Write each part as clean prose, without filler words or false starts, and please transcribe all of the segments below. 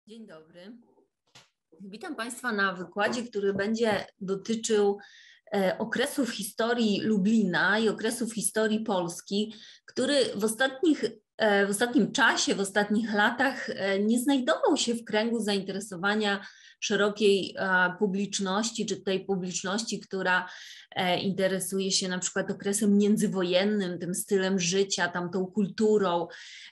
Dzień dobry. Witam Państwa na wykładzie, który będzie dotyczył okresów historii Lublina i okresów historii Polski, który w ostatnim czasie, w ostatnich latach nie znajdował się w kręgu zainteresowania szerokiej publiczności, czy tej publiczności, która interesuje się na przykład okresem międzywojennym, tym stylem życia, tamtą kulturą,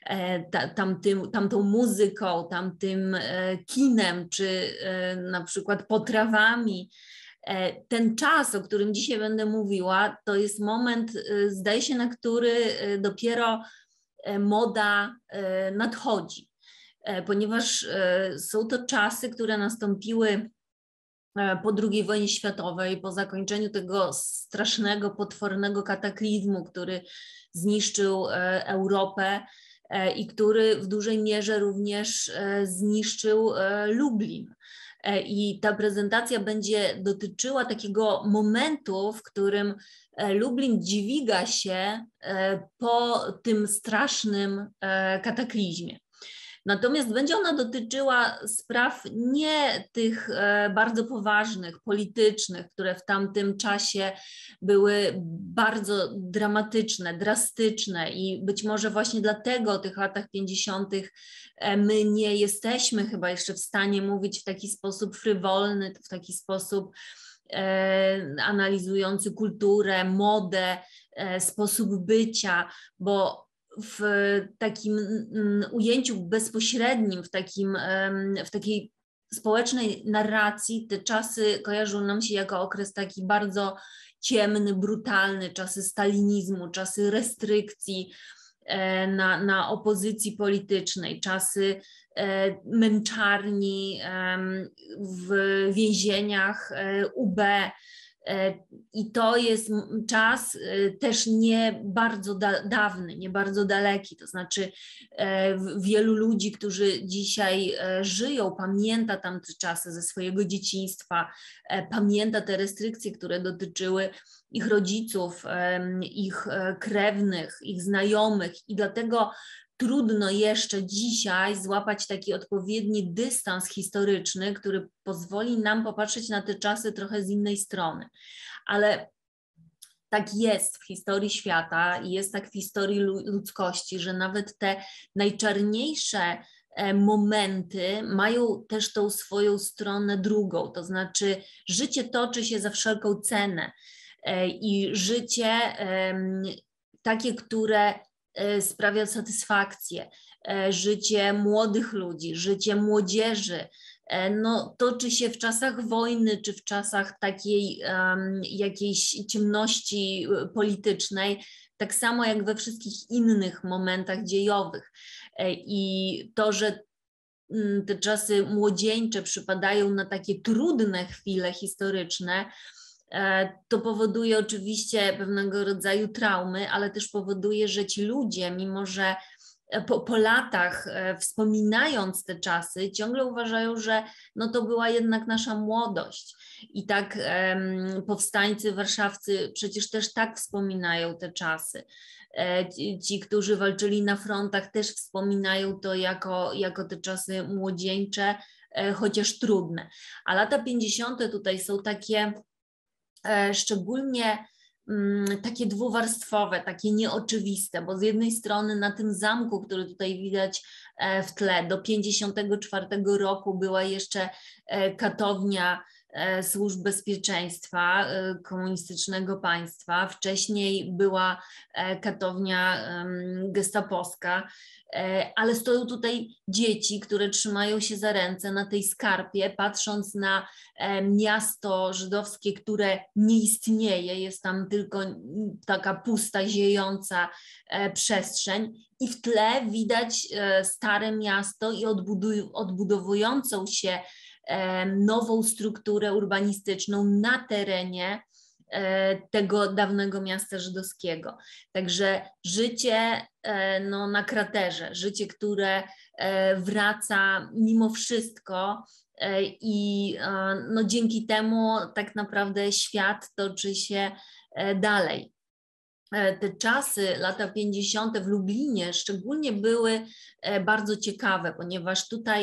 tamtą muzyką, tamtym kinem, czy na przykład potrawami. Ten czas, o którym dzisiaj będę mówiła, to jest moment, zdaje się, na który dopiero moda nadchodzi, ponieważ są to czasy, które nastąpiły po II wojnie światowej, po zakończeniu tego strasznego, potwornego kataklizmu, który zniszczył Europę i który w dużej mierze również zniszczył Lublin. I ta prezentacja będzie dotyczyła takiego momentu, w którym Lublin dźwiga się po tym strasznym kataklizmie. Natomiast będzie ona dotyczyła spraw nie tych bardzo poważnych, politycznych, które w tamtym czasie były bardzo dramatyczne, drastyczne i być może właśnie dlatego w tych latach 50. My nie jesteśmy chyba jeszcze w stanie mówić w taki sposób frywolny, w taki sposób analizujący kulturę, modę, sposób bycia, bo w takim ujęciu bezpośrednim, w takiej społecznej narracji te czasy kojarzą nam się jako okres taki bardzo ciemny, brutalny, czasy stalinizmu, czasy restrykcji na opozycji politycznej, czasy męczarni w więzieniach UB. I to jest czas też nie bardzo dawny, nie bardzo daleki, to znaczy wielu ludzi, którzy dzisiaj żyją, pamięta tamte czasy ze swojego dzieciństwa, pamięta te restrykcje, które dotyczyły ich rodziców, ich krewnych, ich znajomych i dlatego trudno jeszcze dzisiaj złapać taki odpowiedni dystans historyczny, który pozwoli nam popatrzeć na te czasy trochę z innej strony. Ale tak jest w historii świata i jest tak w historii ludzkości, że nawet te najczarniejsze momenty mają też tą swoją stronę drugą, to znaczy życie toczy się za wszelką cenę i życie takie, które sprawia satysfakcję, życie młodych ludzi, życie młodzieży, no, toczy się w czasach wojny, czy w czasach takiej jakiejś ciemności politycznej, tak samo jak we wszystkich innych momentach dziejowych. I to, że te czasy młodzieńcze przypadają na takie trudne chwile historyczne, to powoduje oczywiście pewnego rodzaju traumy, ale też powoduje, że ci ludzie, mimo że po latach wspominając te czasy, ciągle uważają, że no to była jednak nasza młodość. I tak powstańcy warszawscy przecież też tak wspominają te czasy. Ci, którzy walczyli na frontach, też wspominają to jako te czasy młodzieńcze, chociaż trudne. A lata 50. tutaj są takie szczególnie takie dwuwarstwowe, takie nieoczywiste, bo z jednej strony na tym zamku, który tutaj widać w tle, do 1954 roku była jeszcze katownia służb bezpieczeństwa komunistycznego państwa, wcześniej była katownia gestapowska, ale stoją tutaj dzieci, które trzymają się za ręce na tej skarpie, patrząc na miasto żydowskie, które nie istnieje, jest tam tylko taka pusta, ziejąca przestrzeń i w tle widać stare miasto i odbudowującą się nową strukturę urbanistyczną na terenie tego dawnego miasta żydowskiego. Także życie no, na kraterze, życie, które wraca mimo wszystko i no, dzięki temu tak naprawdę świat toczy się dalej. Te czasy, lata 50. w Lublinie szczególnie były bardzo ciekawe, ponieważ tutaj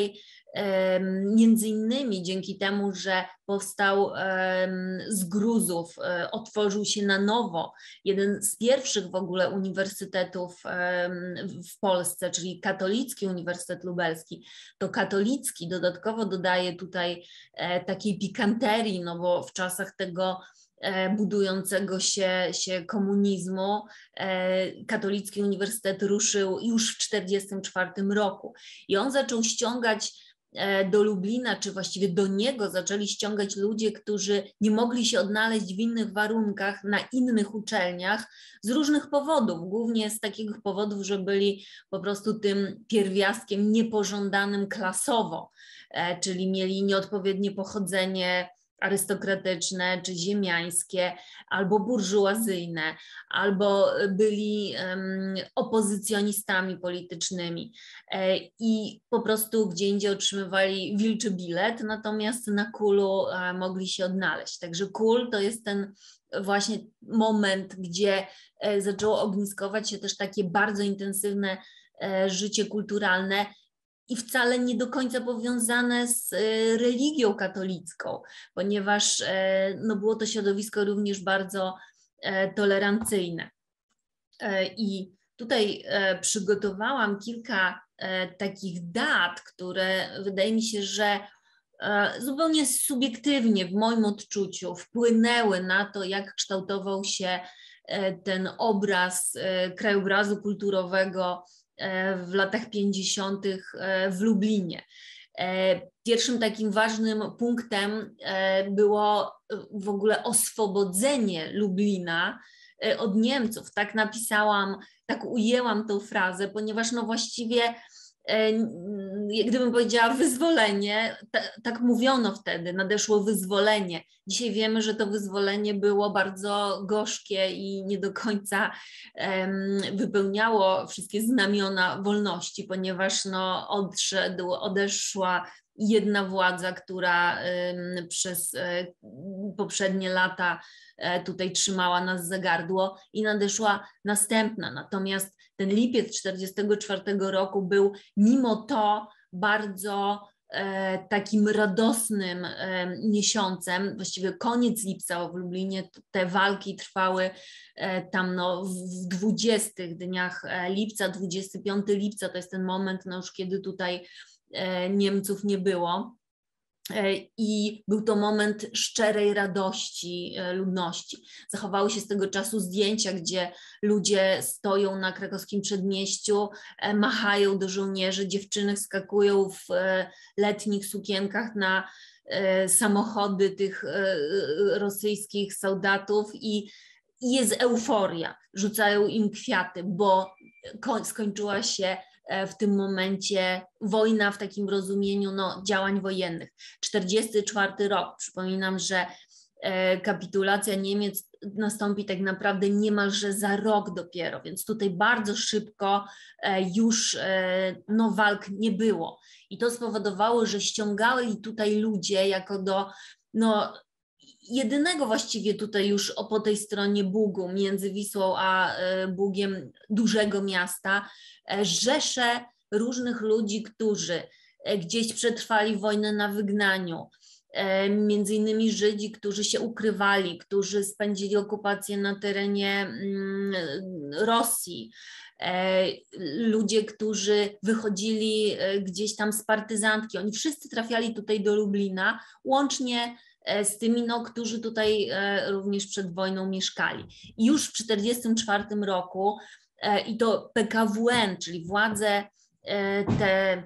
Między innymi dzięki temu, że powstał z gruzów, otworzył się na nowo jeden z pierwszych w ogóle uniwersytetów w Polsce, czyli Katolicki Uniwersytet Lubelski. To katolicki dodatkowo dodaje tutaj takiej pikanterii, no bo w czasach tego budującego się komunizmu Katolicki Uniwersytet ruszył już w 1944 roku i on zaczął ściągać do Lublina, czy właściwie do niego zaczęli ściągać ludzie, którzy nie mogli się odnaleźć w innych warunkach na innych uczelniach z różnych powodów, głównie z takich powodów, że byli po prostu tym pierwiastkiem niepożądanym klasowo, czyli mieli nieodpowiednie pochodzenie arystokratyczne czy ziemiańskie, albo burżuazyjne, albo byli opozycjonistami politycznymi i po prostu gdzie indziej otrzymywali wilczy bilet, natomiast na KUL-u mogli się odnaleźć. Także KUL to jest ten właśnie moment, gdzie zaczęło ogniskować się też takie bardzo intensywne życie kulturalne, i wcale nie do końca powiązane z religią katolicką, ponieważ no, było to środowisko również bardzo tolerancyjne. I tutaj przygotowałam kilka takich dat, które wydaje mi się, że zupełnie subiektywnie w moim odczuciu wpłynęły na to, jak kształtował się ten obraz krajobrazu kulturowego w latach 50. w Lublinie. Pierwszym takim ważnym punktem było w ogóle oswobodzenie Lublina od Niemców. Tak napisałam, tak ujęłam tą frazę, ponieważ no właściwie gdybym powiedziała wyzwolenie, tak mówiono wtedy, nadeszło wyzwolenie. Dzisiaj wiemy, że to wyzwolenie było bardzo gorzkie i nie do końca wypełniało wszystkie znamiona wolności, ponieważ no, odeszła jedna władza, która przez poprzednie lata tutaj trzymała nas za gardło i nadeszła następna. Natomiast ten lipiec 1944 roku był mimo to bardzo takim radosnym miesiącem, właściwie koniec lipca w Lublinie, te walki trwały tam no, w 20 dniach lipca, 25 lipca to jest ten moment, no już kiedy tutaj Niemców nie było. I był to moment szczerej radości ludności. Zachowały się z tego czasu zdjęcia, gdzie ludzie stoją na krakowskim przedmieściu, machają do żołnierzy, dziewczyny wskakują w letnich sukienkach na samochody tych rosyjskich soldatów i jest euforia. Rzucają im kwiaty, bo skończyła się w tym momencie wojna w takim rozumieniu no, działań wojennych. 1944 rok, przypominam, że kapitulacja Niemiec nastąpi tak naprawdę niemalże za rok dopiero, więc tutaj bardzo szybko już no, walk nie było. I to spowodowało, że ściągali tutaj ludzie jako do no, jedynego właściwie tutaj już po tej stronie Bugu, między Wisłą a Bugiem dużego miasta, rzesze różnych ludzi, którzy gdzieś przetrwali wojnę na wygnaniu, między innymi Żydzi, którzy się ukrywali, którzy spędzili okupację na terenie Rosji, ludzie, którzy wychodzili gdzieś tam z partyzantki, oni wszyscy trafiali tutaj do Lublina, łącznie z tymi, no, którzy tutaj również przed wojną mieszkali. I już w 1944 roku i to PKWN, czyli władze te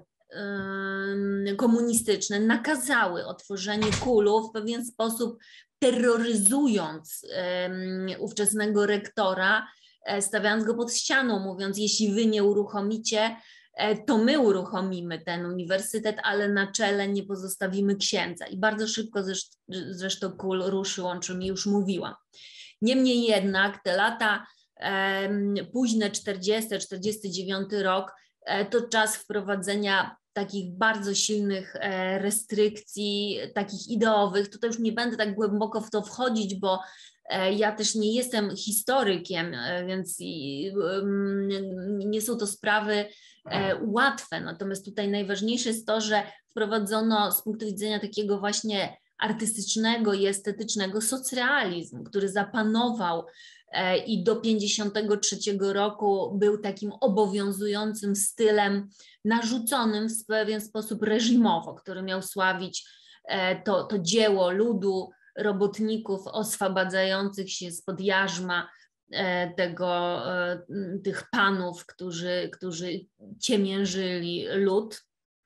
komunistyczne nakazały otworzenie KUL-u w pewien sposób, terroryzując ówczesnego rektora, stawiając go pod ścianą, mówiąc, jeśli wy nie uruchomicie, to my uruchomimy ten uniwersytet, ale na czele nie pozostawimy księdza. I bardzo szybko zresztą KUL ruszył, o czym już mówiłam. Niemniej jednak te lata późne 40, 49 rok to czas wprowadzenia takich bardzo silnych restrykcji, takich ideowych. Tutaj już nie będę tak głęboko w to wchodzić, bo Ja też nie jestem historykiem, więc nie są to sprawy łatwe, natomiast tutaj najważniejsze jest to, że wprowadzono z punktu widzenia takiego właśnie artystycznego i estetycznego socrealizm, który zapanował i do 1953 roku był takim obowiązującym stylem narzuconym w pewien sposób reżimowo, który miał sławić to dzieło ludu, robotników oswabadzających się spod jarzma tych panów, którzy ciemiężyli lud.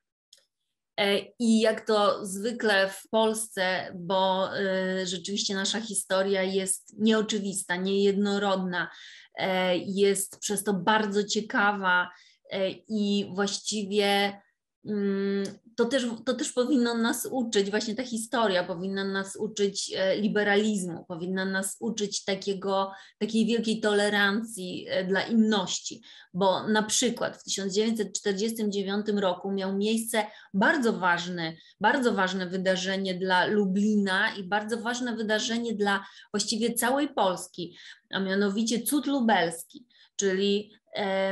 I jak to zwykle w Polsce, bo rzeczywiście nasza historia jest nieoczywista, niejednorodna, jest przez to bardzo ciekawa i właściwie to też powinno nas uczyć, właśnie ta historia powinna nas uczyć liberalizmu, powinna nas uczyć takiej wielkiej tolerancji dla inności, bo na przykład w 1949 roku miał miejsce bardzo ważne wydarzenie dla Lublina i bardzo ważne wydarzenie dla właściwie całej Polski, a mianowicie Cud Lubelski, czyli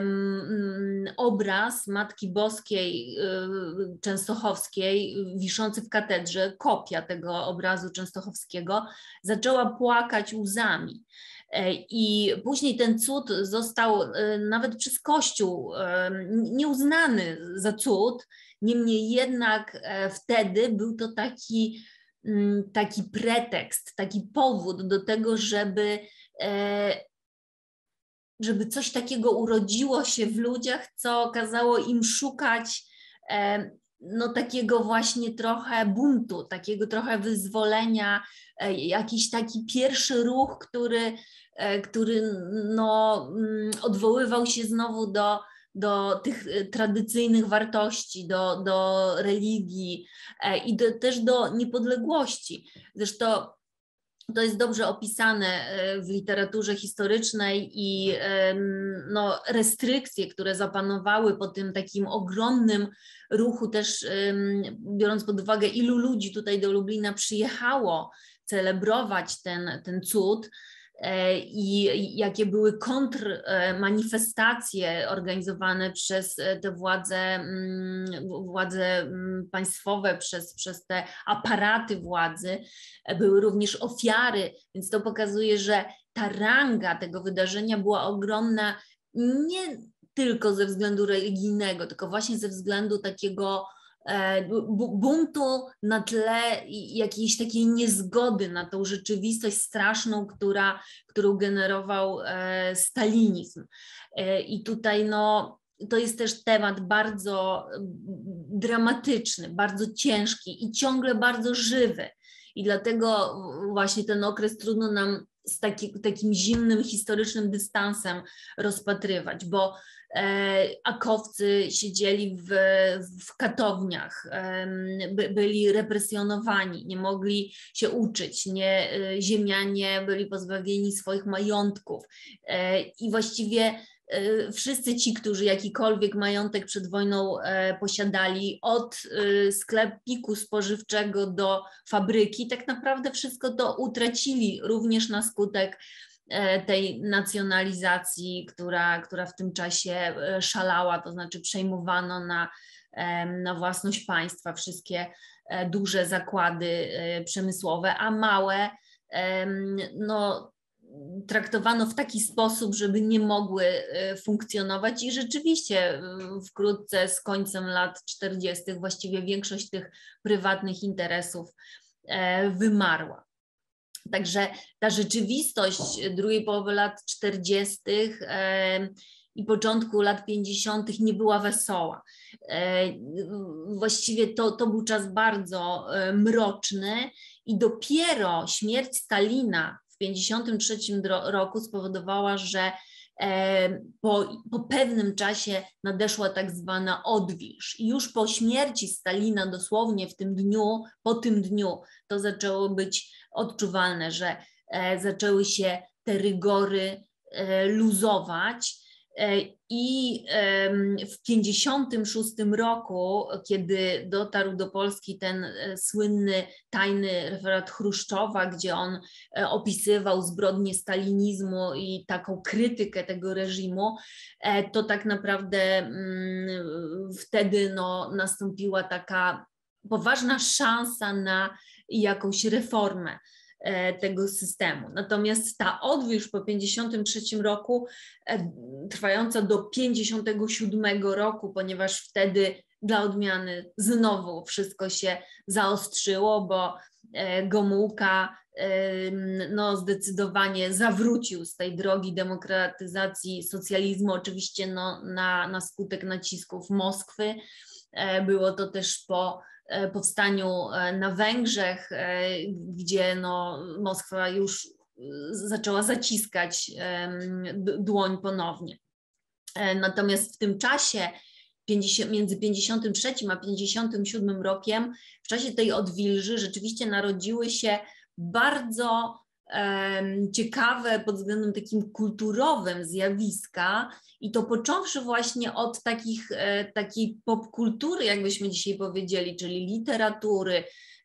obraz Matki Boskiej Częstochowskiej wiszący w katedrze, kopia tego obrazu częstochowskiego, zaczęła płakać łzami. I później ten cud został nawet przez Kościół nieuznany za cud, niemniej jednak wtedy był to taki pretekst, taki powód do tego, żeby coś takiego urodziło się w ludziach, co kazało im szukać takiego właśnie trochę buntu, takiego trochę wyzwolenia, jakiś taki pierwszy ruch, który odwoływał się znowu do tych tradycyjnych wartości, do religii i też do niepodległości. Zresztą to jest dobrze opisane w literaturze historycznej i restrykcje, które zapanowały po tym takim ogromnym ruchu, też biorąc pod uwagę, ilu ludzi tutaj do Lublina przyjechało celebrować ten cud i jakie były kontrmanifestacje organizowane przez te władze państwowe, przez te aparaty władzy, były również ofiary, więc to pokazuje, że ta ranga tego wydarzenia była ogromna nie tylko ze względu religijnego, tylko właśnie ze względu takiego buntu na tle jakiejś takiej niezgody na tą rzeczywistość straszną, którą generował stalinizm. I tutaj to jest też temat bardzo dramatyczny, bardzo ciężki i ciągle bardzo żywy. I dlatego właśnie ten okres trudno nam z takim zimnym, historycznym dystansem rozpatrywać, bo akowcy siedzieli w katowniach, byli represjonowani, nie mogli się uczyć, ziemianie byli pozbawieni swoich majątków i właściwie wszyscy ci, którzy jakikolwiek majątek przed wojną posiadali, od sklepiku spożywczego do fabryki, tak naprawdę wszystko to utracili również na skutek tej nacjonalizacji, która w tym czasie szalała, to znaczy przejmowano na własność państwa wszystkie duże zakłady przemysłowe, a małe traktowano w taki sposób, żeby nie mogły funkcjonować i rzeczywiście wkrótce z końcem lat 40. właściwie większość tych prywatnych interesów wymarła. Także ta rzeczywistość drugiej połowy lat 40. i początku lat 50. nie była wesoła. Właściwie to był czas bardzo mroczny i dopiero śmierć Stalina w 1953 roku spowodowała, że po pewnym czasie nadeszła tak zwana odwilż. I już po śmierci Stalina, dosłownie po tym dniu, to zaczęło być odczuwalne, że zaczęły się te rygory luzować I w 1956 roku, kiedy dotarł do Polski ten słynny tajny referat Chruszczowa, gdzie on opisywał zbrodnie stalinizmu i taką krytykę tego reżimu, to tak naprawdę wtedy nastąpiła taka poważna szansa na jakąś reformę tego systemu. Natomiast ta odwilż po 1953 roku, trwająca do 1957 roku, ponieważ wtedy dla odmiany znowu wszystko się zaostrzyło, bo Gomułka zdecydowanie zawrócił z tej drogi demokratyzacji socjalizmu, oczywiście na skutek nacisków Moskwy. Było to też po powstaniu na Węgrzech, gdzie Moskwa już zaczęła zaciskać dłoń ponownie. Natomiast w tym czasie, między 53 a 57 rokiem, w czasie tej odwilży rzeczywiście narodziły się bardzo ciekawe pod względem takim kulturowym zjawiska, i to począwszy właśnie od takiej popkultury, jakbyśmy dzisiaj powiedzieli, czyli literatury,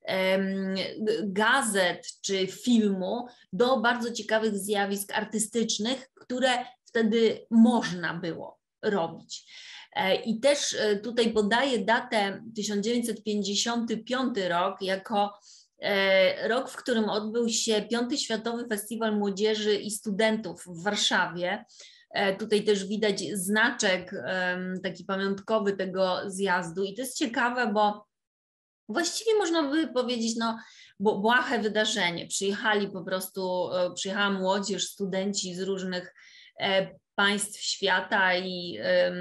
gazet czy filmu, do bardzo ciekawych zjawisk artystycznych, które wtedy można było robić. I też tutaj podaję datę 1955 rok jako rok, w którym odbył się V Światowy Festiwal Młodzieży i Studentów w Warszawie. Tutaj też widać znaczek taki pamiątkowy tego zjazdu, i to jest ciekawe, bo właściwie można by powiedzieć, błahe wydarzenie. Przyjechała młodzież, studenci z różnych państw świata i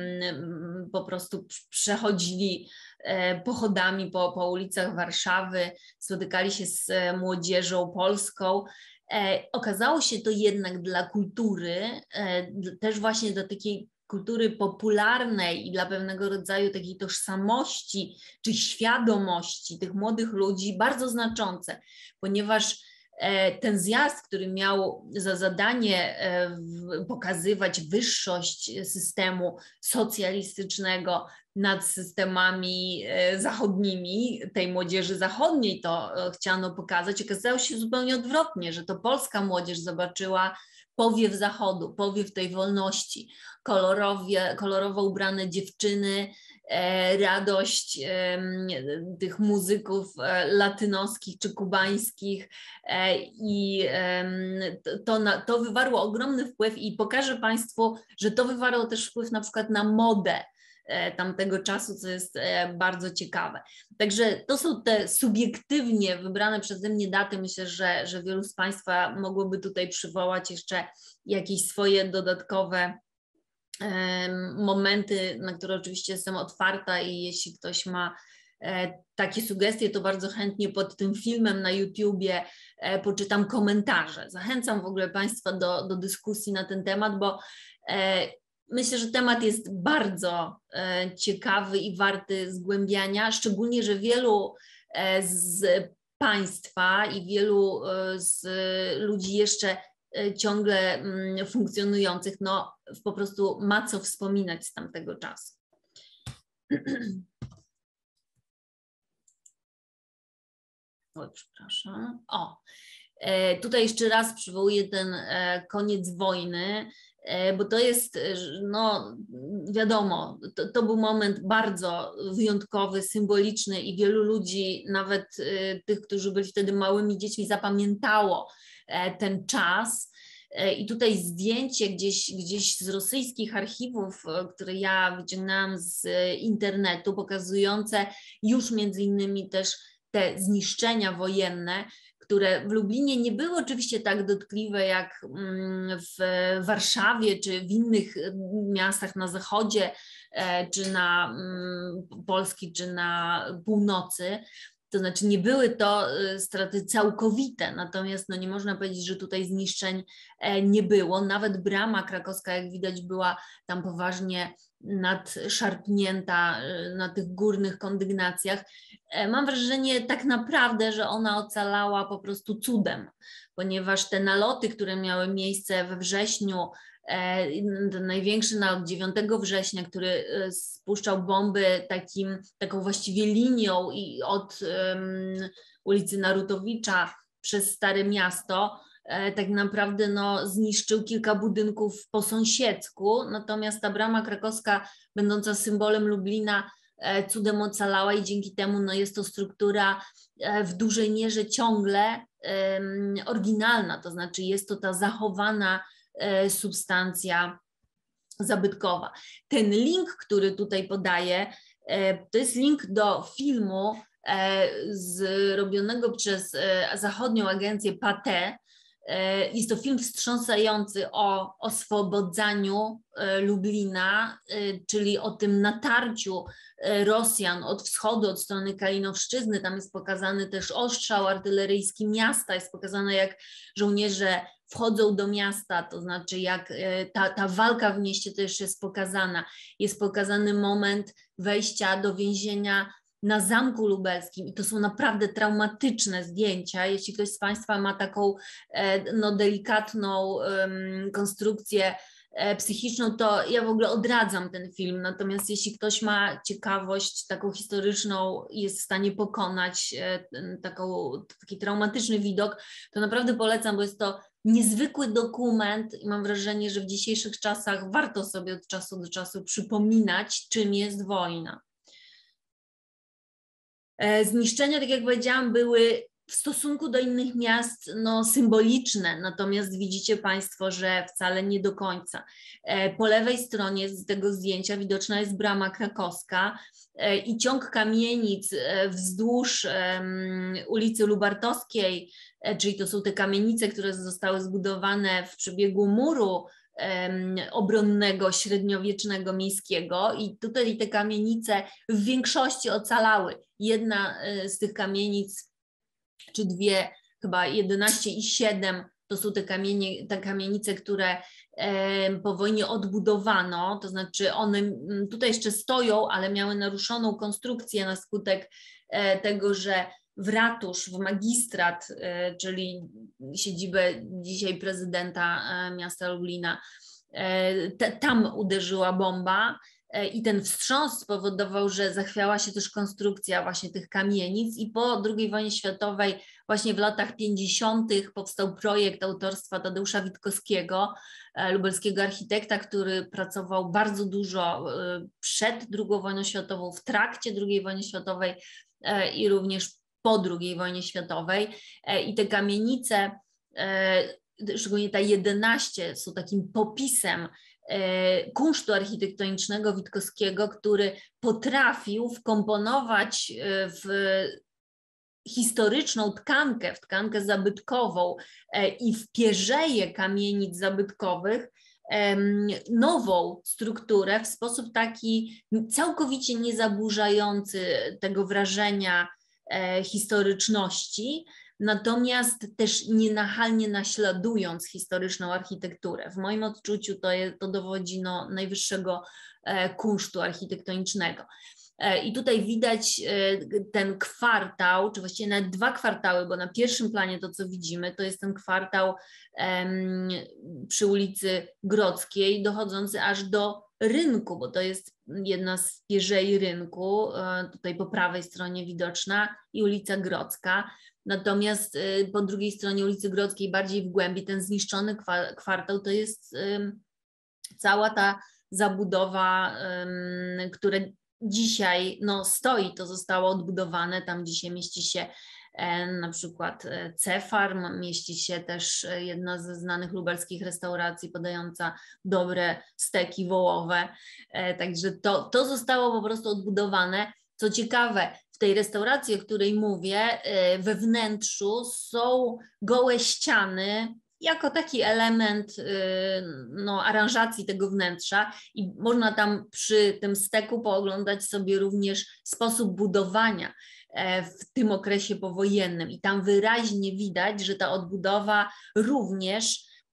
po prostu przechodzili pochodami po ulicach Warszawy, spotykali się z młodzieżą polską. Okazało się to jednak dla kultury, też właśnie dla takiej kultury popularnej i dla pewnego rodzaju takiej tożsamości czy świadomości tych młodych ludzi bardzo znaczące, ponieważ ten zjazd, który miał za zadanie pokazywać wyższość systemu socjalistycznego nad systemami zachodnimi, tej młodzieży zachodniej to chciano pokazać, okazało się zupełnie odwrotnie, że to polska młodzież zobaczyła powiew Zachodu, powiew tej wolności, kolorowo ubrane dziewczyny, radość tych muzyków latynoskich czy kubańskich, i to wywarło ogromny wpływ, i pokażę Państwu, że to wywarło też wpływ na przykład na modę tamtego czasu, co jest bardzo ciekawe. Także to są te subiektywnie wybrane przeze mnie daty. Myślę, że wielu z Państwa mogłoby tutaj przywołać jeszcze jakieś swoje dodatkowe momenty, na które oczywiście jestem otwarta, i jeśli ktoś ma takie sugestie, to bardzo chętnie pod tym filmem na YouTubie poczytam komentarze. Zachęcam w ogóle Państwa do dyskusji na ten temat, bo myślę, że temat jest bardzo ciekawy i warty zgłębiania, szczególnie, że wielu z Państwa i wielu z ludzi jeszcze ciągle funkcjonujących, po prostu ma co wspominać z tamtego czasu. Oj, przepraszam. Tutaj jeszcze raz przywołuję ten koniec wojny, bo to jest, wiadomo, to był moment bardzo wyjątkowy, symboliczny, i wielu ludzi, nawet tych, którzy byli wtedy małymi dziećmi, zapamiętało ten czas. I tutaj zdjęcie gdzieś z rosyjskich archiwów, które ja wyciągnęłam z internetu, pokazujące już między innymi też te zniszczenia wojenne, które w Lublinie nie były oczywiście tak dotkliwe jak w Warszawie czy w innych miastach na zachodzie, czy na Polski, czy na północy. To znaczy nie były to straty całkowite, natomiast nie można powiedzieć, że tutaj zniszczeń nie było. Nawet brama krakowska, jak widać, była tam poważnie nadszarpnięta na tych górnych kondygnacjach. Mam wrażenie tak naprawdę, że ona ocalała po prostu cudem, ponieważ te naloty, które miały miejsce we wrześniu, największy nalot 9 września, który spuszczał bomby taką właściwie linią i od ulicy Narutowicza przez Stare Miasto, tak naprawdę zniszczył kilka budynków po sąsiedzku, natomiast ta brama krakowska, będąca symbolem Lublina, cudem ocalała i dzięki temu jest to struktura w dużej mierze ciągle oryginalna, to znaczy jest to ta zachowana substancja zabytkowa. Ten link, który tutaj podaję, to jest link do filmu zrobionego przez zachodnią agencję Pathé. Jest to film wstrząsający o oswobodzaniu Lublina, czyli o tym natarciu Rosjan od wschodu, od strony Kalinowszczyzny. Tam jest pokazany też ostrzał artyleryjski miasta, jest pokazane, jak żołnierze wchodzą do miasta, to znaczy jak ta walka w mieście też jest pokazana. Jest pokazany moment wejścia do więzienia na Zamku Lubelskim i to są naprawdę traumatyczne zdjęcia. Jeśli ktoś z Państwa ma taką delikatną konstrukcję psychiczną, to ja w ogóle odradzam ten film. Natomiast jeśli ktoś ma ciekawość taką historyczną i jest w stanie pokonać taki traumatyczny widok, to naprawdę polecam, bo jest to niezwykły dokument i mam wrażenie, że w dzisiejszych czasach warto sobie od czasu do czasu przypominać, czym jest wojna. Zniszczenia, tak jak powiedziałam, były w stosunku do innych miast symboliczne, natomiast widzicie Państwo, że wcale nie do końca. Po lewej stronie z tego zdjęcia widoczna jest brama krakowska i ciąg kamienic wzdłuż ulicy Lubartowskiej, czyli to są te kamienice, które zostały zbudowane w przebiegu muru obronnego średniowiecznego miejskiego i tutaj te kamienice w większości ocalały. Jedna z tych kamienic, czy dwie, chyba 11 i 7, to są te kamienice, które po wojnie odbudowano, to znaczy one tutaj jeszcze stoją, ale miały naruszoną konstrukcję na skutek tego, że w ratusz, w magistrat, czyli siedzibę dzisiaj prezydenta miasta Lublina, tam uderzyła bomba i ten wstrząs spowodował, że zachwiała się też konstrukcja właśnie tych kamienic i po II wojnie światowej, właśnie w latach 50. powstał projekt autorstwa Tadeusza Witkowskiego, lubelskiego architekta, który pracował bardzo dużo przed II wojną światową, w trakcie II wojny światowej i również po II wojnie światowej i te kamienice, szczególnie ta 11, są takim popisem kunsztu architektonicznego Witkowskiego, który potrafił wkomponować w historyczną tkankę, w tkankę zabytkową i w pierzeje kamienic zabytkowych nową strukturę w sposób taki całkowicie nie zaburzający tego wrażenia historyczności, natomiast też nienachalnie naśladując historyczną architekturę. W moim odczuciu to dowodzi najwyższego kunsztu architektonicznego. I tutaj widać ten kwartał, czy właściwie nawet 2 kwartały, bo na pierwszym planie to, co widzimy, to jest ten kwartał przy ulicy Grodzkiej, dochodzący aż do rynku, bo to jest jedna z pierzei rynku, tutaj po prawej stronie widoczna, i ulica Grodzka. Natomiast po drugiej stronie ulicy Grodzkiej, bardziej w głębi, ten zniszczony kwartał to jest cała ta zabudowa, która dzisiaj stoi, to zostało odbudowane, tam dzisiaj mieści się na przykład Cefarm, mieści się też jedna ze znanych lubelskich restauracji podająca dobre steki wołowe, także to zostało po prostu odbudowane. Co ciekawe, w tej restauracji, o której mówię, we wnętrzu są gołe ściany, jako taki element aranżacji tego wnętrza i można tam przy tym steku pooglądać sobie również sposób budowania w tym okresie powojennym i tam wyraźnie widać, że ta odbudowa również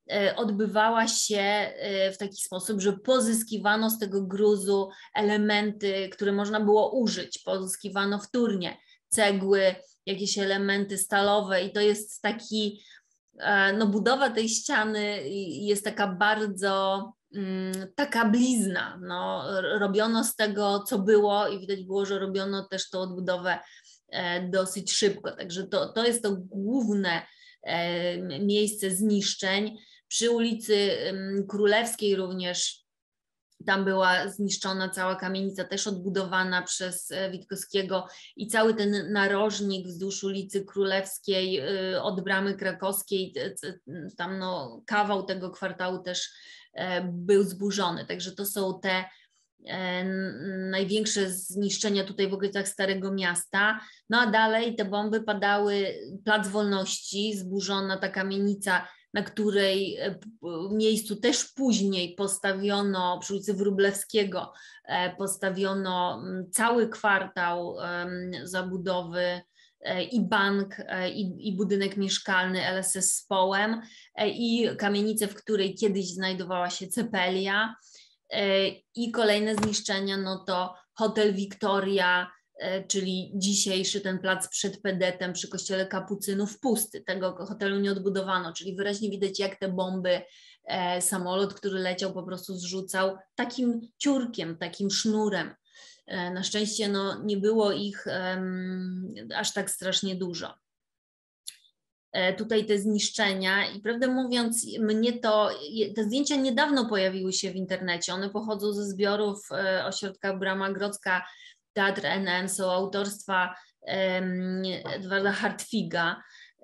odbywała się w taki sposób, że pozyskiwano z tego gruzu elementy, które można było użyć, pozyskiwano wtórnie cegły, jakieś elementy stalowe i to jest taki, no budowa tej ściany jest taka bardzo taka blizna, no, robiono z tego co było i widać było, że robiono też tą odbudowę dosyć szybko, także to jest to główne miejsce zniszczeń. Przy ulicy Królewskiej również tam była zniszczona cała kamienica, też odbudowana przez Witkowskiego i cały ten narożnik wzdłuż ulicy Królewskiej od Bramy Krakowskiej, tam no, kawał tego kwartału też był zburzony. Także to są te największe zniszczenia tutaj w okolicach Starego Miasta. No a dalej te bomby padały, Plac Wolności, zburzona ta kamienica, na której miejscu też później postawiono, przy ulicy Wróblewskiego, postawiono cały kwartał zabudowy i bank, i budynek mieszkalny LSS z Połem, i kamienicę, w której kiedyś znajdowała się cepelia. I kolejne zniszczenia, no to Hotel Victoria, czyli dzisiejszy ten plac przed Pedetem przy kościele Kapucynów pusty. Tego hotelu nie odbudowano, czyli wyraźnie widać, jak te bomby samolot, który leciał, po prostu zrzucał takim ciurkiem, takim sznurem. Na szczęście no, nie było ich aż tak strasznie dużo. Tutaj te zniszczenia i prawdę mówiąc mnie te zdjęcia niedawno pojawiły się w internecie, one pochodzą ze zbiorów ośrodka Brama Grodzka, Teatr NN, są autorstwa Edwarda Hartwiga,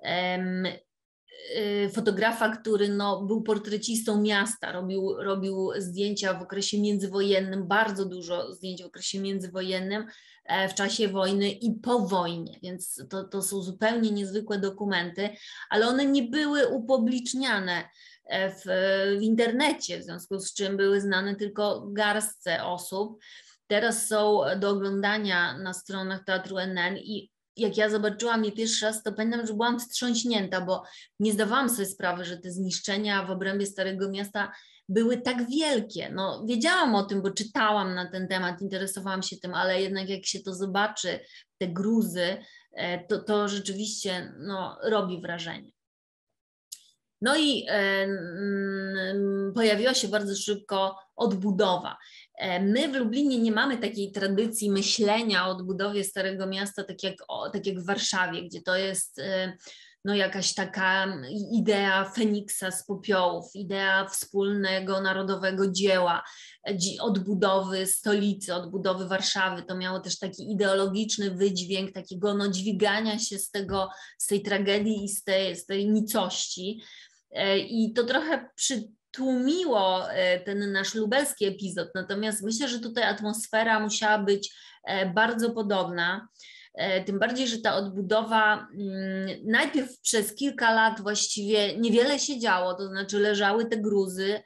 fotografa, który no, był portrecistą miasta, robił zdjęcia w okresie międzywojennym, bardzo dużo zdjęć w okresie międzywojennym, w czasie wojny i po wojnie, więc to są zupełnie niezwykłe dokumenty, ale one nie były upubliczniane w internecie, w związku z czym były znane tylko garstce osób. Teraz są do oglądania na stronach Teatru NN i jak ja zobaczyłam je pierwszy raz, to pamiętam, że byłam wstrząśnięta, bo nie zdawałam sobie sprawy, że te zniszczenia w obrębie Starego Miasta były tak wielkie. No, wiedziałam o tym, bo czytałam na ten temat, interesowałam się tym, ale jednak jak się to zobaczy, te gruzy, to rzeczywiście no, robi wrażenie. No i pojawiła się bardzo szybko odbudowa. My w Lublinie nie mamy takiej tradycji myślenia o odbudowie Starego Miasta, tak jak w Warszawie, gdzie to jest no, jakaś taka idea Feniksa z popiołów, idea wspólnego narodowego dzieła, odbudowy stolicy, odbudowy Warszawy. To miało też taki ideologiczny wydźwięk takiego no, dźwigania się z tej tragedii i z tej nicości. I to trochę przytłumiło ten nasz lubelski epizod, natomiast myślę, że tutaj atmosfera musiała być bardzo podobna, tym bardziej, że ta odbudowa najpierw przez kilka lat właściwie niewiele się działo, to znaczy leżały te gruzy,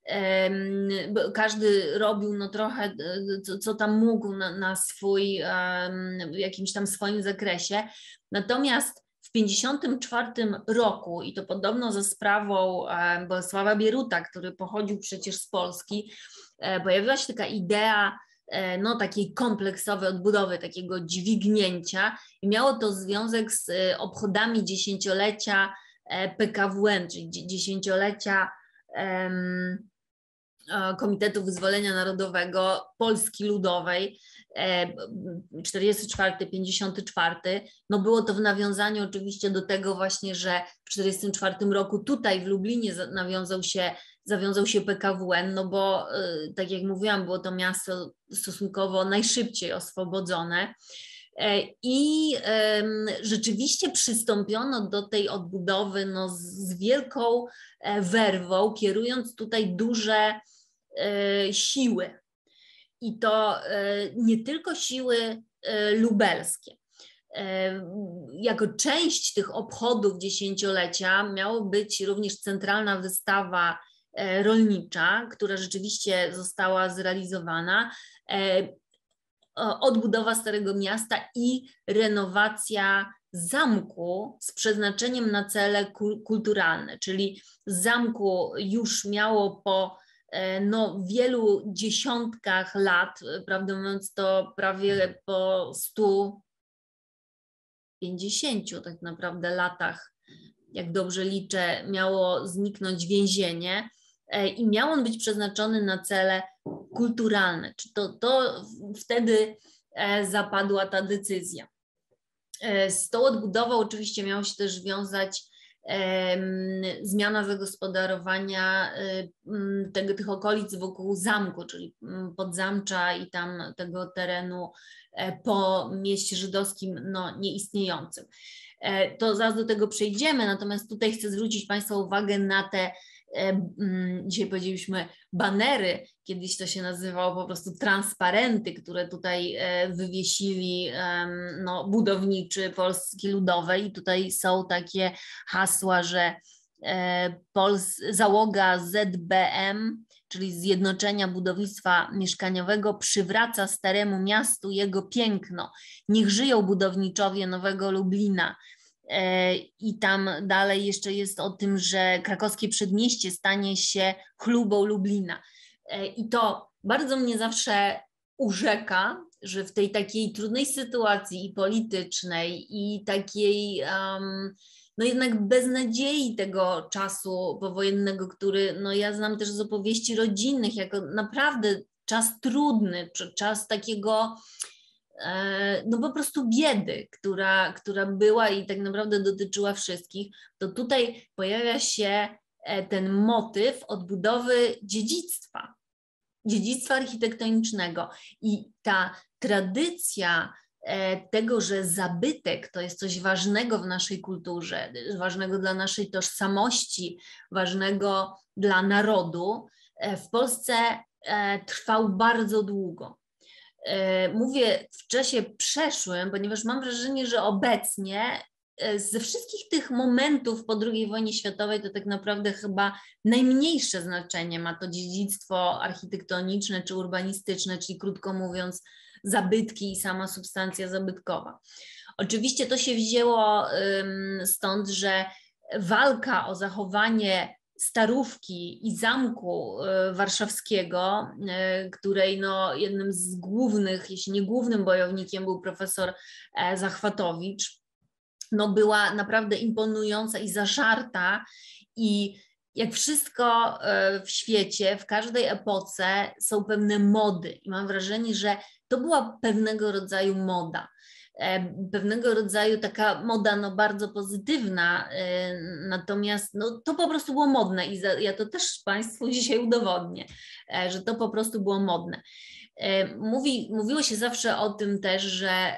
każdy robił no trochę co tam mógł na swój, w jakimś tam swoim zakresie, natomiast w 1954 roku, i to podobno za sprawą Bolesława Bieruta, który pochodził przecież z Polski, pojawiła się taka idea no, takiej kompleksowej odbudowy, takiego dźwignięcia i miało to związek z obchodami dziesięciolecia PKWN, czyli dziesięciolecia Komitetu Wyzwolenia Narodowego Polski Ludowej, 44-54, no było to w nawiązaniu oczywiście do tego właśnie, że w 1944 roku tutaj w Lublinie zawiązał się PKWN, no bo tak jak mówiłam, było to miasto stosunkowo najszybciej oswobodzone. I rzeczywiście przystąpiono do tej odbudowy no, z wielką werwą, kierując tutaj duże siły. I to nie tylko siły lubelskie. Jako część tych obchodów dziesięciolecia miała być również centralna wystawa rolnicza, która rzeczywiście została zrealizowana. odbudowa Starego Miasta i renowacja zamku z przeznaczeniem na cele kulturalne, czyli zamku już miało po wielu dziesiątkach lat, prawdę mówiąc to prawie po 150 tak naprawdę latach, jak dobrze liczę, miało zniknąć więzienie i miał on być przeznaczony na cele kulturalne. Czy to wtedy zapadła ta decyzja. Z tą odbudową oczywiście miało się też wiązać zmiana zagospodarowania tych okolic wokół zamku, czyli Podzamcza i tam tego terenu po mieście żydowskim nieistniejącym. To zaraz do tego przejdziemy, natomiast tutaj chcę zwrócić Państwa uwagę na te, dzisiaj powiedzieliśmy banery, kiedyś to się nazywało po prostu transparenty, które tutaj wywiesili budowniczy Polski Ludowej i tutaj są takie hasła, że załoga ZBM, czyli Zjednoczenia Budownictwa Mieszkaniowego, przywraca Staremu Miastu jego piękno. Niech żyją budowniczowie Nowego Lublina. I tam dalej jeszcze jest o tym, że krakowskie przedmieście stanie się chlubą Lublina. I to bardzo mnie zawsze urzeka, że w tej takiej trudnej sytuacji i politycznej, i takiej jednak beznadziei tego czasu powojennego, który ja znam też z opowieści rodzinnych, jako naprawdę czas trudny, czas takiego po prostu biedy, która była i tak naprawdę dotyczyła wszystkich, to tutaj pojawia się ten motyw odbudowy dziedzictwa architektonicznego i ta tradycja tego, że zabytek to jest coś ważnego w naszej kulturze, ważnego dla naszej tożsamości, ważnego dla narodu, w Polsce trwał bardzo długo. Mówię w czasie przeszłym, ponieważ mam wrażenie, że obecnie ze wszystkich tych momentów po II wojnie światowej to tak naprawdę chyba najmniejsze znaczenie ma to dziedzictwo architektoniczne czy urbanistyczne, czyli krótko mówiąc zabytki i sama substancja zabytkowa. Oczywiście to się wzięło stąd, że walka o zachowanie Starówki i Zamku Warszawskiego, której jednym z głównych, jeśli nie głównym bojownikiem był profesor Zachwatowicz, była naprawdę imponująca i zażarta i jak wszystko w świecie, w każdej epoce są pewne mody i mam wrażenie, że to była pewnego rodzaju moda. Pewnego rodzaju taka moda bardzo pozytywna, natomiast to po prostu było modne i ja to też Państwu dzisiaj udowodnię, że to po prostu było modne. Mówiło się zawsze o tym też, że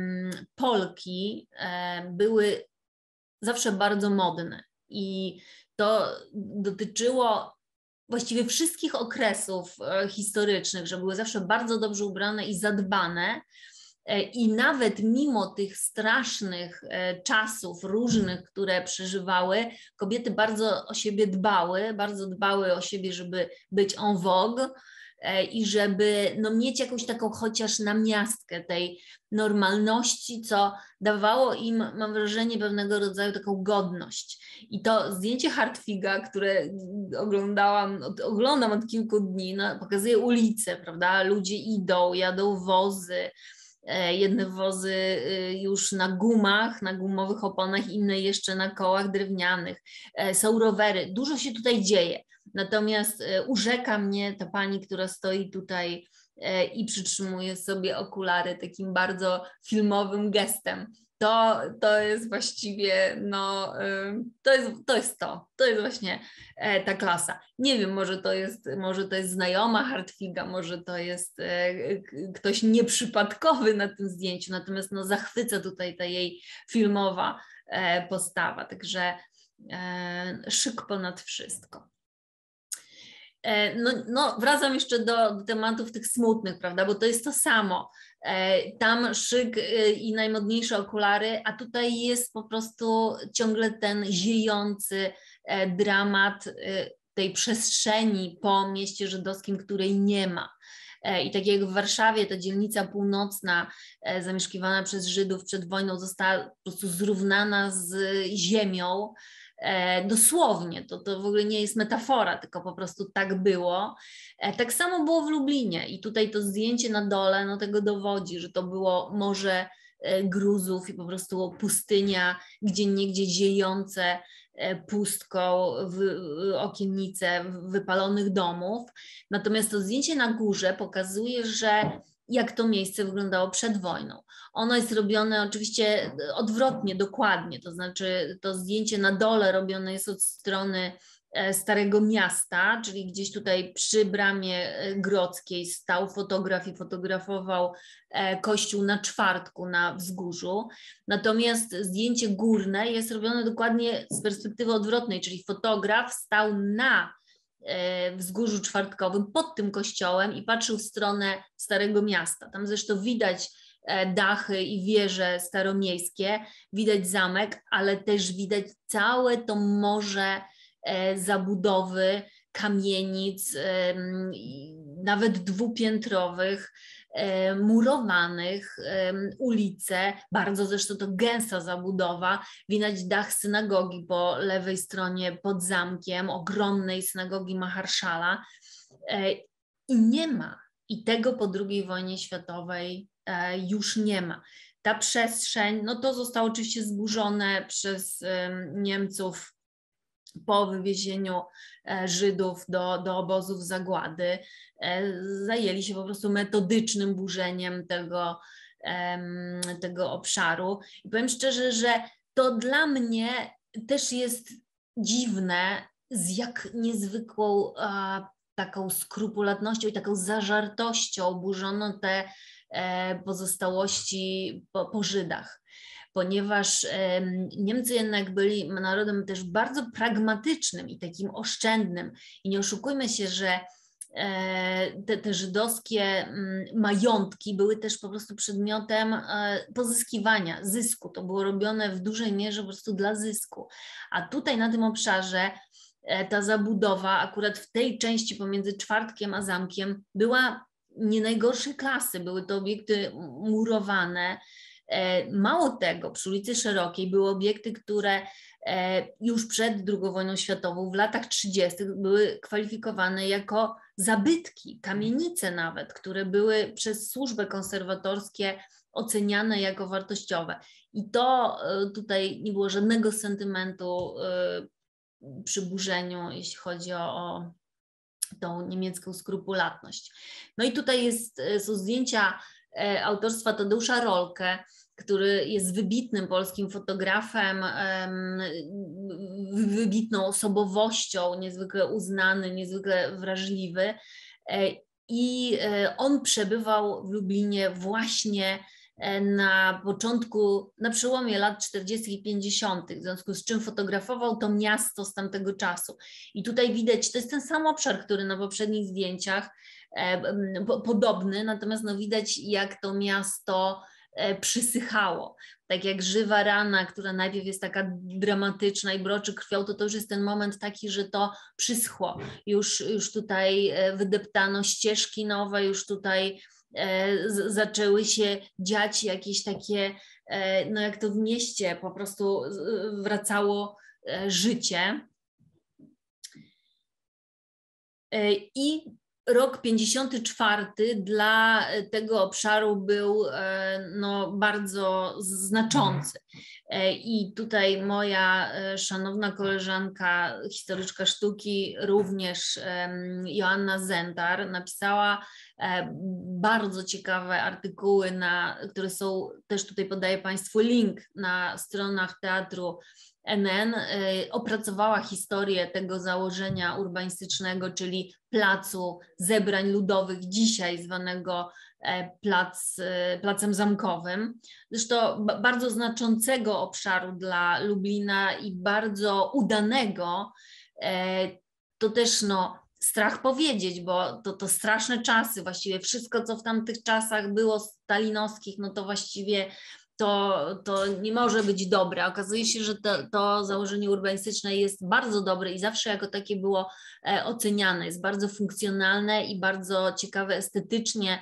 Polki były zawsze bardzo modne i to dotyczyło właściwie wszystkich okresów historycznych, że były zawsze bardzo dobrze ubrane i zadbane. I nawet mimo tych strasznych czasów różnych, które przeżywały, kobiety bardzo o siebie bardzo dbały o siebie, żeby być en vogue i żeby mieć jakąś taką chociaż namiastkę tej normalności, co dawało im, mam wrażenie, pewnego rodzaju taką godność. I to zdjęcie Hartwiga, które oglądam od kilku dni, pokazuje ulicę, prawda? Ludzie idą, jadą wozy, jedne wozy już na gumach, na gumowych oponach, inne jeszcze na kołach drewnianych. Są rowery, dużo się tutaj dzieje. Natomiast urzeka mnie ta pani, która stoi tutaj i przytrzymuje sobie okulary takim bardzo filmowym gestem. To jest właściwie, to jest właśnie ta klasa. Nie wiem, może to jest znajoma Hartwiga, może to jest ktoś nieprzypadkowy na tym zdjęciu, natomiast zachwyca tutaj ta jej filmowa postawa, także szyk ponad wszystko. Wracam jeszcze do tematów tych smutnych, prawda, bo to jest to samo. Tam szyk i najmodniejsze okulary, a tutaj jest po prostu ciągle ten ziejący dramat tej przestrzeni po mieście żydowskim, której nie ma. I tak jak w Warszawie ta dzielnica północna zamieszkiwana przez Żydów przed wojną została po prostu zrównana z ziemią, dosłownie, to w ogóle nie jest metafora, tylko po prostu tak było. Tak samo było w Lublinie i tutaj to zdjęcie na dole no, tego dowodzi, że to było morze gruzów i po prostu pustynia, gdzieniegdzie ziejące pustką okiennice wypalonych domów. Natomiast to zdjęcie na górze pokazuje, że jak to miejsce wyglądało przed wojną. Ono jest robione oczywiście odwrotnie, dokładnie, to znaczy to zdjęcie na dole robione jest od strony Starego Miasta, czyli gdzieś tutaj przy bramie grodzkiej stał fotograf i fotografował kościół na Czwartku na wzgórzu. Natomiast zdjęcie górne jest robione dokładnie z perspektywy odwrotnej, czyli fotograf stał na wzgórzu czwartkowym pod tym kościołem i patrzył w stronę Starego Miasta. Tam zresztą widać dachy i wieże staromiejskie, widać zamek, ale też widać całe to morze zabudowy, kamienic, nawet dwupiętrowych, murowanych, ulice, bardzo zresztą to gęsta zabudowa, widać dach synagogi po lewej stronie pod zamkiem, ogromnej synagogi Maharszala i nie ma, i tego po II wojnie światowej już nie ma. Ta przestrzeń, no to zostało oczywiście zburzone przez Niemców po wywiezieniu Żydów do obozów zagłady. Zajęli się po prostu metodycznym burzeniem tego obszaru. I powiem szczerze, że to dla mnie też jest dziwne, z jak niezwykłą taką skrupulatnością i taką zażartością burzono te pozostałości po Żydach. Ponieważ Niemcy jednak byli narodem też bardzo pragmatycznym i takim oszczędnym. I nie oszukujmy się, że te żydowskie majątki były też po prostu przedmiotem pozyskiwania, zysku. To było robione w dużej mierze po prostu dla zysku. A tutaj na tym obszarze ta zabudowa akurat w tej części pomiędzy Czwartkiem a zamkiem była nie najgorszej klasy. Były to obiekty murowane. Mało tego, przy ulicy Szerokiej były obiekty, które już przed II wojną światową, w latach 30. były kwalifikowane jako zabytki, kamienice nawet, które były przez służby konserwatorskie oceniane jako wartościowe. I to tutaj nie było żadnego sentymentu przy burzeniu, jeśli chodzi o tą niemiecką skrupulatność. No i tutaj są zdjęcia autorstwa Tadeusza Rolke, który jest wybitnym polskim fotografem, wybitną osobowością, niezwykle uznany, niezwykle wrażliwy. I on przebywał w Lublinie właśnie na przełomie lat 40. i 50., w związku z czym fotografował to miasto z tamtego czasu. I tutaj widać, to jest ten sam obszar, który na poprzednich zdjęciach, podobny, natomiast no widać, jak to miasto przysychało. Tak jak żywa rana, która najpierw jest taka dramatyczna i broczy krwią, to już jest ten moment taki, że to przyschło. Już tutaj wydeptano ścieżki nowe, już tutaj zaczęły się dziać jakieś takie, no jak to w mieście po prostu wracało życie. I rok 54 dla tego obszaru był no, bardzo znaczący. I tutaj moja szanowna koleżanka, historyczka sztuki, również Joanna Zentar, napisała bardzo ciekawe artykuły, które są, też tutaj podaję Państwu link na stronach Teatru NN, opracowała historię tego założenia urbanistycznego, czyli placu zebrań ludowych, dzisiaj zwanego Placem Zamkowym. Zresztą bardzo znaczącego obszaru dla Lublina i bardzo udanego. To też no, strach powiedzieć, bo to straszne czasy, właściwie wszystko, co w tamtych czasach było stalinowskich, no to właściwie to nie może być dobre. Okazuje się, że to założenie urbanistyczne jest bardzo dobre i zawsze jako takie było oceniane. Jest bardzo funkcjonalne i bardzo ciekawe estetycznie.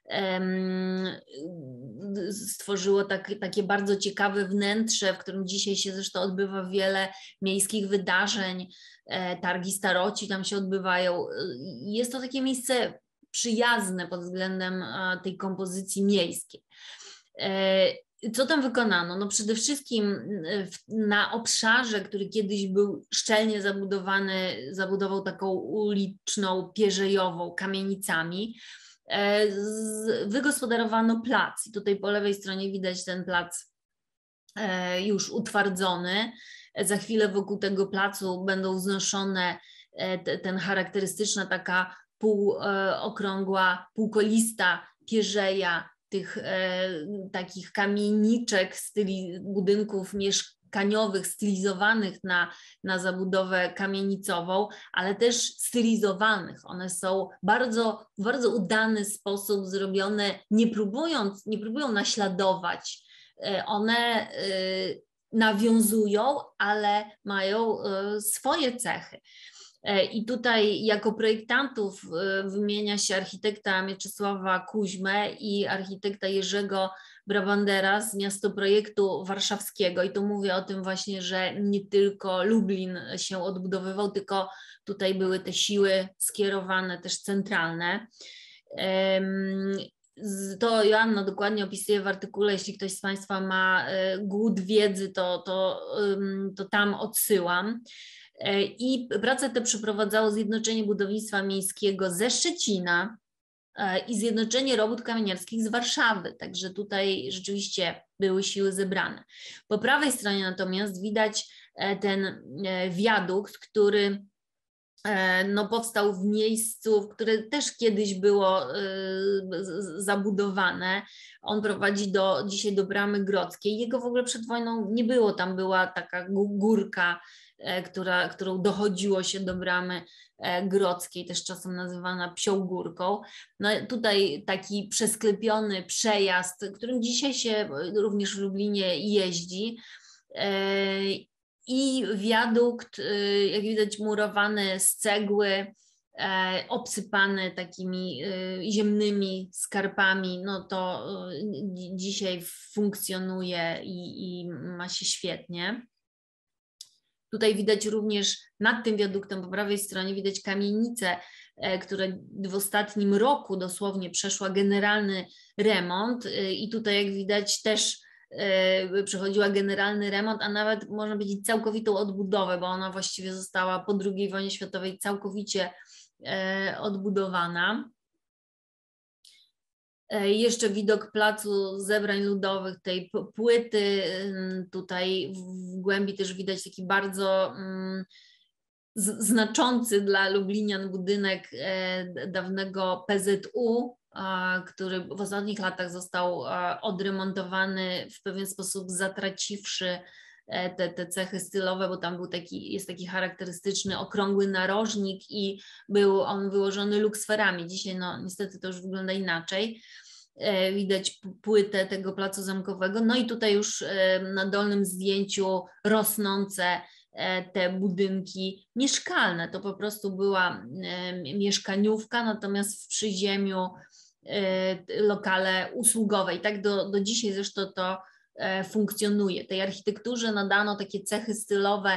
Stworzyło takie bardzo ciekawe wnętrze, w którym dzisiaj się zresztą odbywa wiele miejskich wydarzeń, targi staroci tam się odbywają. Jest to takie miejsce przyjazne pod względem tej kompozycji miejskiej. Co tam wykonano? No przede wszystkim na obszarze, który kiedyś był szczelnie zabudowany, zabudował taką uliczną, pierzejową kamienicami, wygospodarowano plac. I tutaj po lewej stronie widać ten plac już utwardzony. Za chwilę wokół tego placu będą wznoszone ten charakterystyczna taka półokrągła, półkolista pierzeja tych takich kamieniczek, budynków mieszkaniowych stylizowanych na zabudowę kamienicową, ale też stylizowanych. One są w bardzo udany sposób zrobione, nie próbują naśladować. One nawiązują, ale mają swoje cechy. I tutaj jako projektantów wymienia się architekta Mieczysława Kuźmę i architekta Jerzego Brabandera z Miastoprojektu Warszawskiego. I tu mówię o tym właśnie, że nie tylko Lublin się odbudowywał, tylko tutaj były te siły skierowane też centralne. To Joanna dokładnie opisuje w artykule, jeśli ktoś z Państwa ma głód wiedzy, to tam odsyłam. I pracę tę przeprowadzało Zjednoczenie Budownictwa Miejskiego ze Szczecina i Zjednoczenie Robót Kamieniarskich z Warszawy, także tutaj rzeczywiście były siły zebrane. Po prawej stronie natomiast widać ten wiadukt, który powstał w miejscu, które też kiedyś było zabudowane. On prowadzi dzisiaj do Bramy Grodzkiej. Jego w ogóle przed wojną nie było, tam była taka górka, którą dochodziło się do Bramy Grodzkiej, też czasem nazywana Psią Górką. No tutaj taki przesklepiony przejazd, którym dzisiaj się również w Lublinie jeździ. I wiadukt, jak widać, murowany z cegły, obsypany takimi ziemnymi skarpami, no to dzisiaj funkcjonuje i ma się świetnie. Tutaj widać również nad tym wiaduktem po prawej stronie widać kamienicę, która w ostatnim roku dosłownie przeszła generalny remont i tutaj jak widać też przechodziła generalny remont, a nawet można powiedzieć całkowitą odbudowę, bo ona właściwie została po II wojnie światowej całkowicie odbudowana. Jeszcze widok placu zebrań ludowych, tej płyty, tutaj w głębi też widać taki bardzo znaczący dla lublinian budynek dawnego PZU, który w ostatnich latach został odremontowany, w pewien sposób zatraciwszy te cechy stylowe, bo tam jest taki charakterystyczny okrągły narożnik i był on wyłożony luksferami. Dzisiaj no niestety to już wygląda inaczej. Widać płytę tego placu zamkowego. No i tutaj już na dolnym zdjęciu rosnące te budynki mieszkalne. To po prostu była mieszkaniówka, natomiast w przyziemiu lokale usługowe. I tak do dzisiaj zresztą to funkcjonuje. Tej architekturze nadano takie cechy stylowe,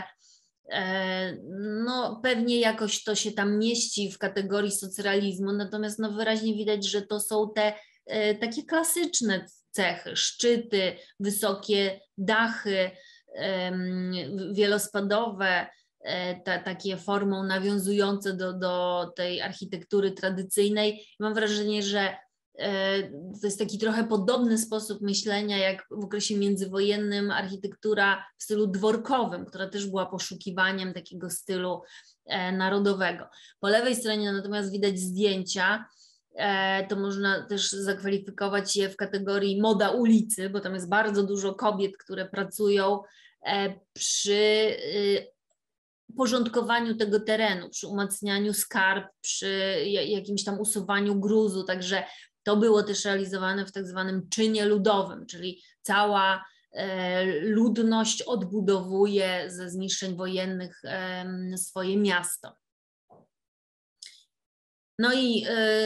no pewnie jakoś to się tam mieści w kategorii socrealizmu, natomiast no wyraźnie widać, że to są te takie klasyczne cechy, szczyty, wysokie dachy, wielospadowe, takie formą nawiązujące do tej architektury tradycyjnej. Mam wrażenie, że to jest taki trochę podobny sposób myślenia jak w okresie międzywojennym architektura w stylu dworkowym, która też była poszukiwaniem takiego stylu narodowego. Po lewej stronie natomiast widać zdjęcia, to można też zakwalifikować je w kategorii moda ulicy, bo tam jest bardzo dużo kobiet, które pracują przy porządkowaniu tego terenu, przy umacnianiu skarb, przy jakimś tam usuwaniu gruzu, także To było też realizowane w tak zwanym czynie ludowym, czyli cała ludność odbudowuje ze zniszczeń wojennych swoje miasto. No i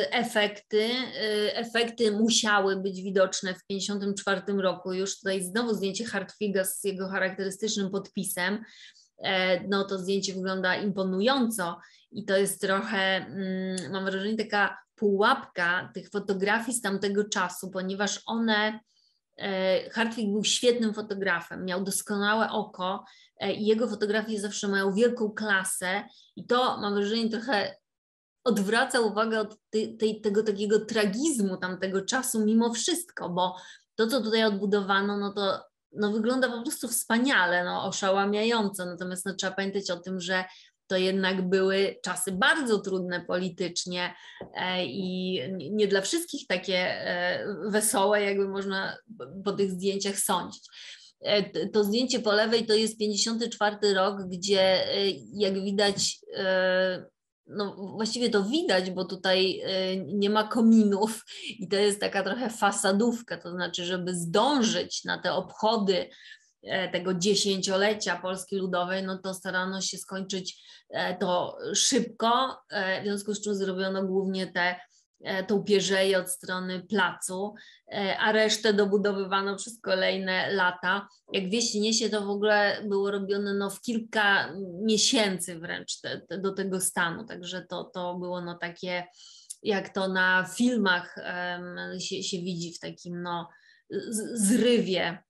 efekty musiały być widoczne w 1954 roku. Już tutaj znowu zdjęcie Hartwiga z jego charakterystycznym podpisem. No to zdjęcie wygląda imponująco i to jest trochę, mam wrażenie, taka pułapka tych fotografii z tamtego czasu, ponieważ Hartwig był świetnym fotografem, miał doskonałe oko i jego fotografie zawsze mają wielką klasę i to, mam wrażenie, trochę odwraca uwagę od tego takiego tragizmu tamtego czasu mimo wszystko, bo to, co tutaj odbudowano, no to wygląda po prostu wspaniale, oszałamiająco, natomiast trzeba pamiętać o tym, że to jednak były czasy bardzo trudne politycznie i nie dla wszystkich takie wesołe, jakby można po tych zdjęciach sądzić. To zdjęcie po lewej to jest 1954 rok, gdzie jak widać, no właściwie to widać, bo tutaj nie ma kominów i to jest taka trochę fasadówka, to znaczy, żeby zdążyć na te obchody tego 10-lecia Polski Ludowej, no to starano się skończyć to szybko, w związku z czym zrobiono głównie tą pierzeję od strony placu, a resztę dobudowywano przez kolejne lata. Jak wieść niesie, to w ogóle było robione w kilka miesięcy wręcz do tego stanu, także to było takie, jak to na filmach się widzi w takim zrywie.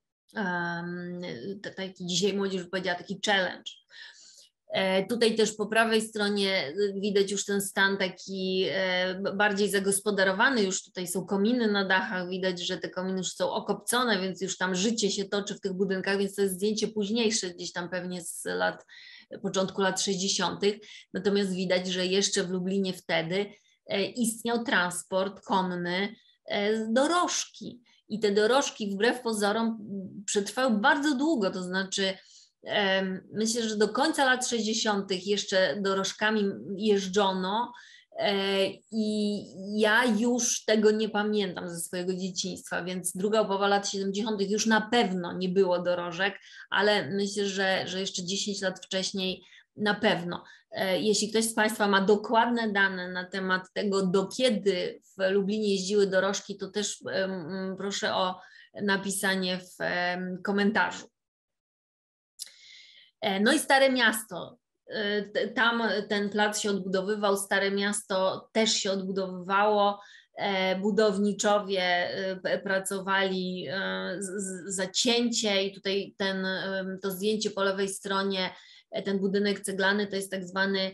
Taki dzisiaj młodzież powiedziała taki challenge. Tutaj też po prawej stronie widać już ten stan taki bardziej zagospodarowany, już tutaj są kominy na dachach, widać, że te kominy już są okopcone, więc już tam życie się toczy w tych budynkach, więc to jest zdjęcie późniejsze, gdzieś tam pewnie z początku lat 60. Natomiast widać, że jeszcze w Lublinie wtedy istniał transport konny, dorożki. I te dorożki wbrew pozorom przetrwały bardzo długo, to znaczy myślę, że do końca lat 60. jeszcze dorożkami jeżdżono i ja już tego nie pamiętam ze swojego dzieciństwa, więc druga połowa lat 70. już na pewno nie było dorożek, ale myślę, że jeszcze 10 lat wcześniej na pewno. Jeśli ktoś z Państwa ma dokładne dane na temat tego, do kiedy w Lublinie jeździły dorożki, to też proszę o napisanie w komentarzu. No i Stare Miasto. Tam ten plac się odbudowywał, Stare Miasto też się odbudowywało. Budowniczowie pracowali za cięcie i tutaj to zdjęcie po lewej stronie, ten budynek ceglany to jest tak zwany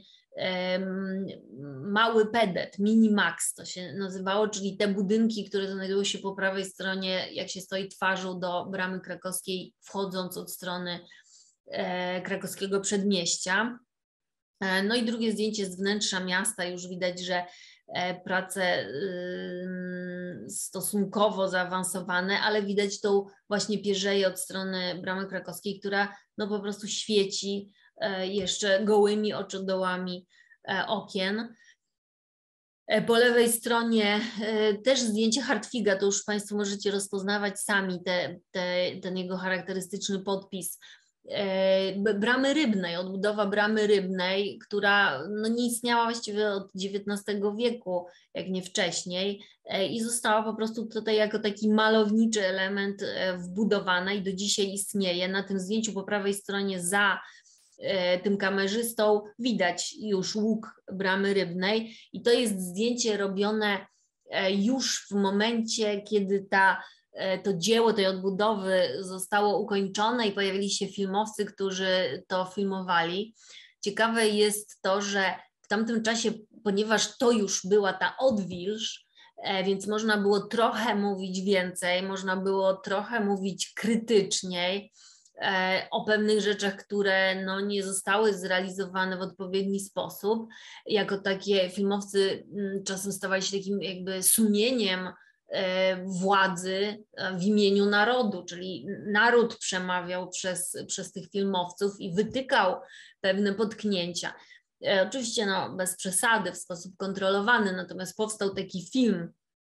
mały pedet, mini-max to się nazywało, czyli te budynki, które znajdują się po prawej stronie, jak się stoi twarzą do Bramy Krakowskiej, wchodząc od strony krakowskiego przedmieścia. No i drugie zdjęcie z wnętrza miasta, już widać, że prace stosunkowo zaawansowane, ale widać tą właśnie pierzeję od strony Bramy Krakowskiej, która po prostu świeci jeszcze gołymi oczodołami okien. Po lewej stronie też zdjęcie Hartwiga, to już Państwo możecie rozpoznawać sami ten jego charakterystyczny podpis. Bramy Rybnej, odbudowa Bramy Rybnej, która nie istniała właściwie od XIX wieku, jak nie wcześniej, i została po prostu tutaj jako taki malowniczy element wbudowana i do dzisiaj istnieje. Na tym zdjęciu po prawej stronie za tym kamerzystą widać już łuk Bramy Rybnej i to jest zdjęcie robione już w momencie, kiedy to dzieło tej odbudowy zostało ukończone i pojawili się filmowcy, którzy to filmowali. Ciekawe jest to, że w tamtym czasie, ponieważ to już była ta odwilż, więc można było trochę mówić więcej, można było trochę mówić krytyczniej o pewnych rzeczach, które nie zostały zrealizowane w odpowiedni sposób. Jako takie filmowcy czasem stawali się takim jakby sumieniem władzy w imieniu narodu, czyli naród przemawiał przez tych filmowców i wytykał pewne potknięcia. Oczywiście bez przesady, w sposób kontrolowany, natomiast powstał taki film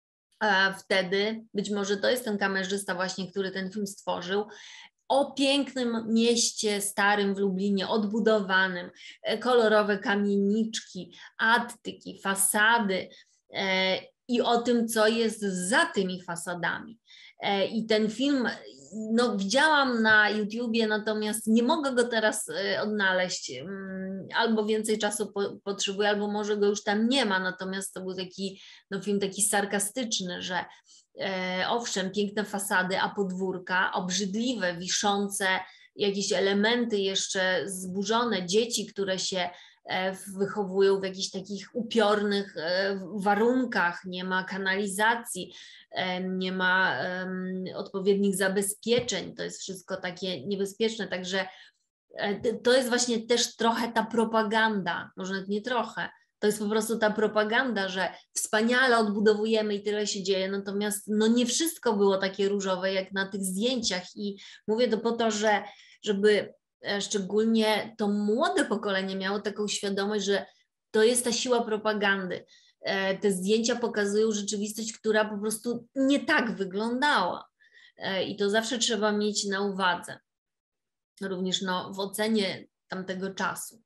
wtedy, być może to jest ten kamerzysta właśnie, który ten film stworzył, o pięknym mieście starym w Lublinie, odbudowanym, kolorowe kamieniczki, attyki, fasady i o tym, co jest za tymi fasadami. I ten film, no, widziałam na YouTubie, natomiast nie mogę go teraz odnaleźć. Albo więcej czasu potrzebuję, albo może go już tam nie ma. Natomiast to był taki film taki sarkastyczny, że owszem, piękne fasady, a podwórka obrzydliwe, wiszące, jakieś elementy jeszcze zburzone, dzieci, które się wychowują w jakichś takich upiornych warunkach, nie ma kanalizacji, nie ma odpowiednich zabezpieczeń, to jest wszystko takie niebezpieczne, także to jest właśnie też trochę ta propaganda, może nawet nie trochę, to jest po prostu ta propaganda, że wspaniale odbudowujemy i tyle się dzieje, natomiast no nie wszystko było takie różowe jak na tych zdjęciach i mówię to po to, żeby szczególnie to młode pokolenie miało taką świadomość, że to jest ta siła propagandy. Te zdjęcia pokazują rzeczywistość, która po prostu nie tak wyglądała i to zawsze trzeba mieć na uwadze, również w ocenie tamtego czasu.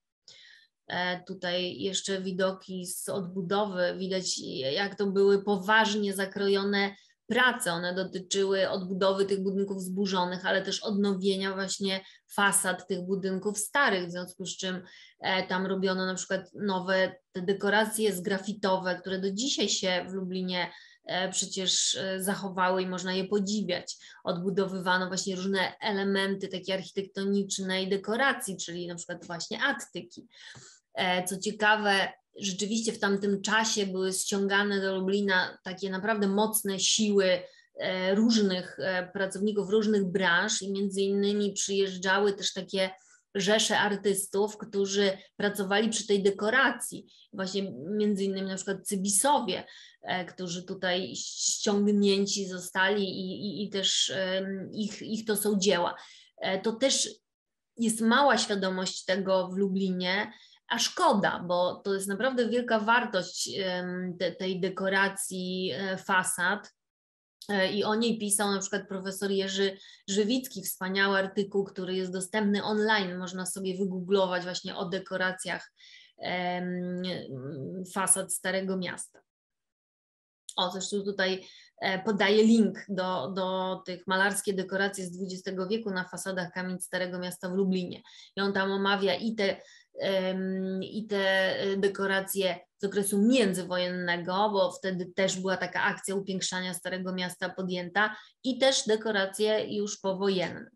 Tutaj jeszcze widoki z odbudowy, widać jak to były poważnie zakrojone prace, one dotyczyły odbudowy tych budynków zburzonych, ale też odnowienia właśnie fasad tych budynków starych, w związku z czym tam robiono na przykład nowe te dekoracje zgrafitowe, które do dzisiaj się w Lublinie przecież zachowały i można je podziwiać. Odbudowywano właśnie różne elementy takie architektoniczne i dekoracji, czyli na przykład właśnie attyki. Co ciekawe, rzeczywiście w tamtym czasie były ściągane do Lublina takie naprawdę mocne siły różnych pracowników, różnych branż i między innymi przyjeżdżały też takie rzesze artystów, którzy pracowali przy tej dekoracji. Właśnie między innymi na przykład Cybisowie, którzy tutaj ściągnięci zostali i też ich to są dzieła. To też jest mała świadomość tego w Lublinie, a szkoda, bo to jest naprawdę wielka wartość tej dekoracji fasad i o niej pisał na przykład profesor Jerzy Żywicki, wspaniały artykuł, który jest dostępny online, można sobie wygooglować właśnie o dekoracjach fasad Starego Miasta. O, zresztą tutaj podaję link do tych malarskie dekoracje z XX wieku na fasadach kamienic Starego Miasta w Lublinie i on tam omawia i te dekoracje z okresu międzywojennego, bo wtedy też była taka akcja upiększania Starego Miasta podjęta i też dekoracje już powojenne.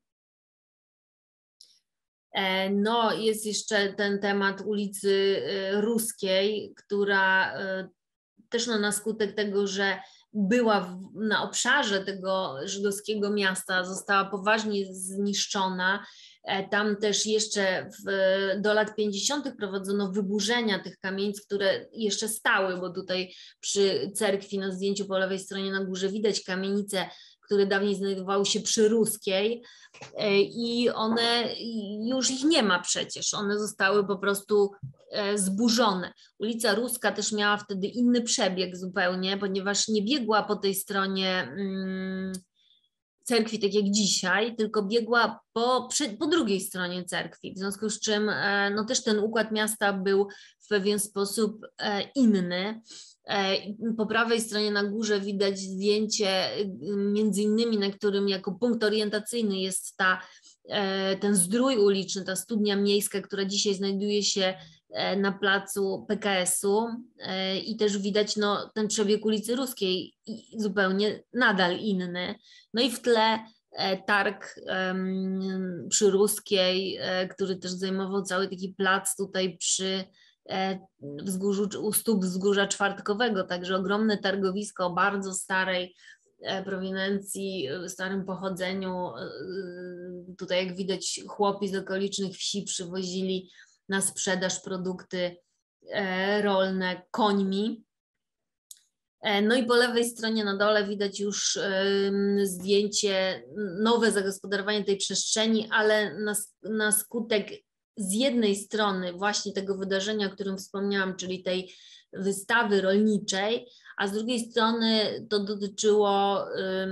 No, jest jeszcze ten temat ulicy Ruskiej, która też na skutek tego, że była na obszarze tego żydowskiego miasta, została poważnie zniszczona. Tam też jeszcze do lat 50. prowadzono wyburzenia tych kamienic, które jeszcze stały, bo tutaj przy cerkwi na zdjęciu po lewej stronie na górze widać kamienice, które dawniej znajdowały się przy Ruskiej i one już ich nie ma przecież, one zostały po prostu zburzone. Ulica Ruska też miała wtedy inny przebieg zupełnie, ponieważ nie biegła po tej stronie cerkwi tak jak dzisiaj, tylko biegła po drugiej stronie cerkwi, w związku z czym no też ten układ miasta był w pewien sposób inny. Po prawej stronie na górze widać zdjęcie między innymi, na którym jako punkt orientacyjny jest ten zdrój uliczny, ta studnia miejska, która dzisiaj znajduje się na placu PKS-u i też widać no, ten przebieg ulicy Ruskiej zupełnie nadal inny. No i w tle targ przy Ruskiej, który też zajmował cały taki plac tutaj przy wzgórzu, u stóp wzgórza Czwartkowego, także ogromne targowisko o bardzo starej prowinencji, starym pochodzeniu. Tutaj jak widać chłopi z okolicznych wsi przywozili na sprzedaż produkty rolne końmi. No i po lewej stronie na dole widać już zdjęcie, nowe zagospodarowanie tej przestrzeni, ale na skutek z jednej strony właśnie tego wydarzenia, o którym wspomniałam, czyli tej wystawy rolniczej, a z drugiej strony to dotyczyło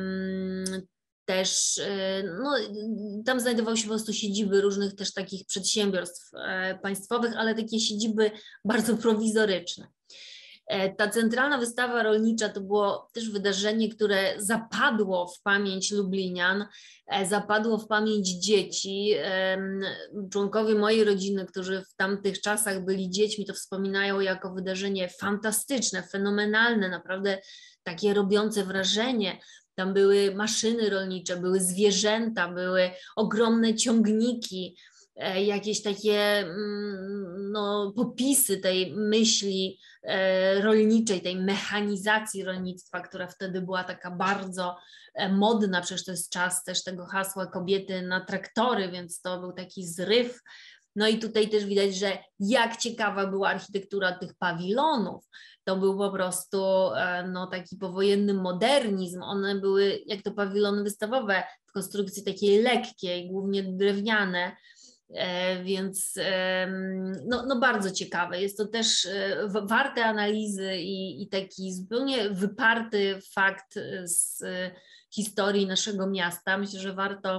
też, no, tam znajdowały się po prostu siedziby różnych też takich przedsiębiorstw państwowych, ale takie siedziby bardzo prowizoryczne. Ta centralna wystawa rolnicza to było też wydarzenie, które zapadło w pamięć lublinian, zapadło w pamięć dzieci. Członkowie mojej rodziny, którzy w tamtych czasach byli dziećmi, to wspominają jako wydarzenie fantastyczne, fenomenalne, naprawdę takie robiące wrażenie. Tam były maszyny rolnicze, były zwierzęta, były ogromne ciągniki, jakieś takie no, popisy tej myśli rolniczej, tej mechanizacji rolnictwa, która wtedy była taka bardzo modna, przecież to jest czas też tego hasła kobiety na traktory, więc to był taki zryw. No i tutaj też widać, że jak ciekawa była architektura tych pawilonów. To był po prostu no, taki powojenny modernizm. One były jak to pawilony wystawowe w konstrukcji takiej lekkiej, głównie drewniane, więc no bardzo ciekawe. Jest to też warte analizy i taki zupełnie wyparty fakt z historii naszego miasta. Myślę, że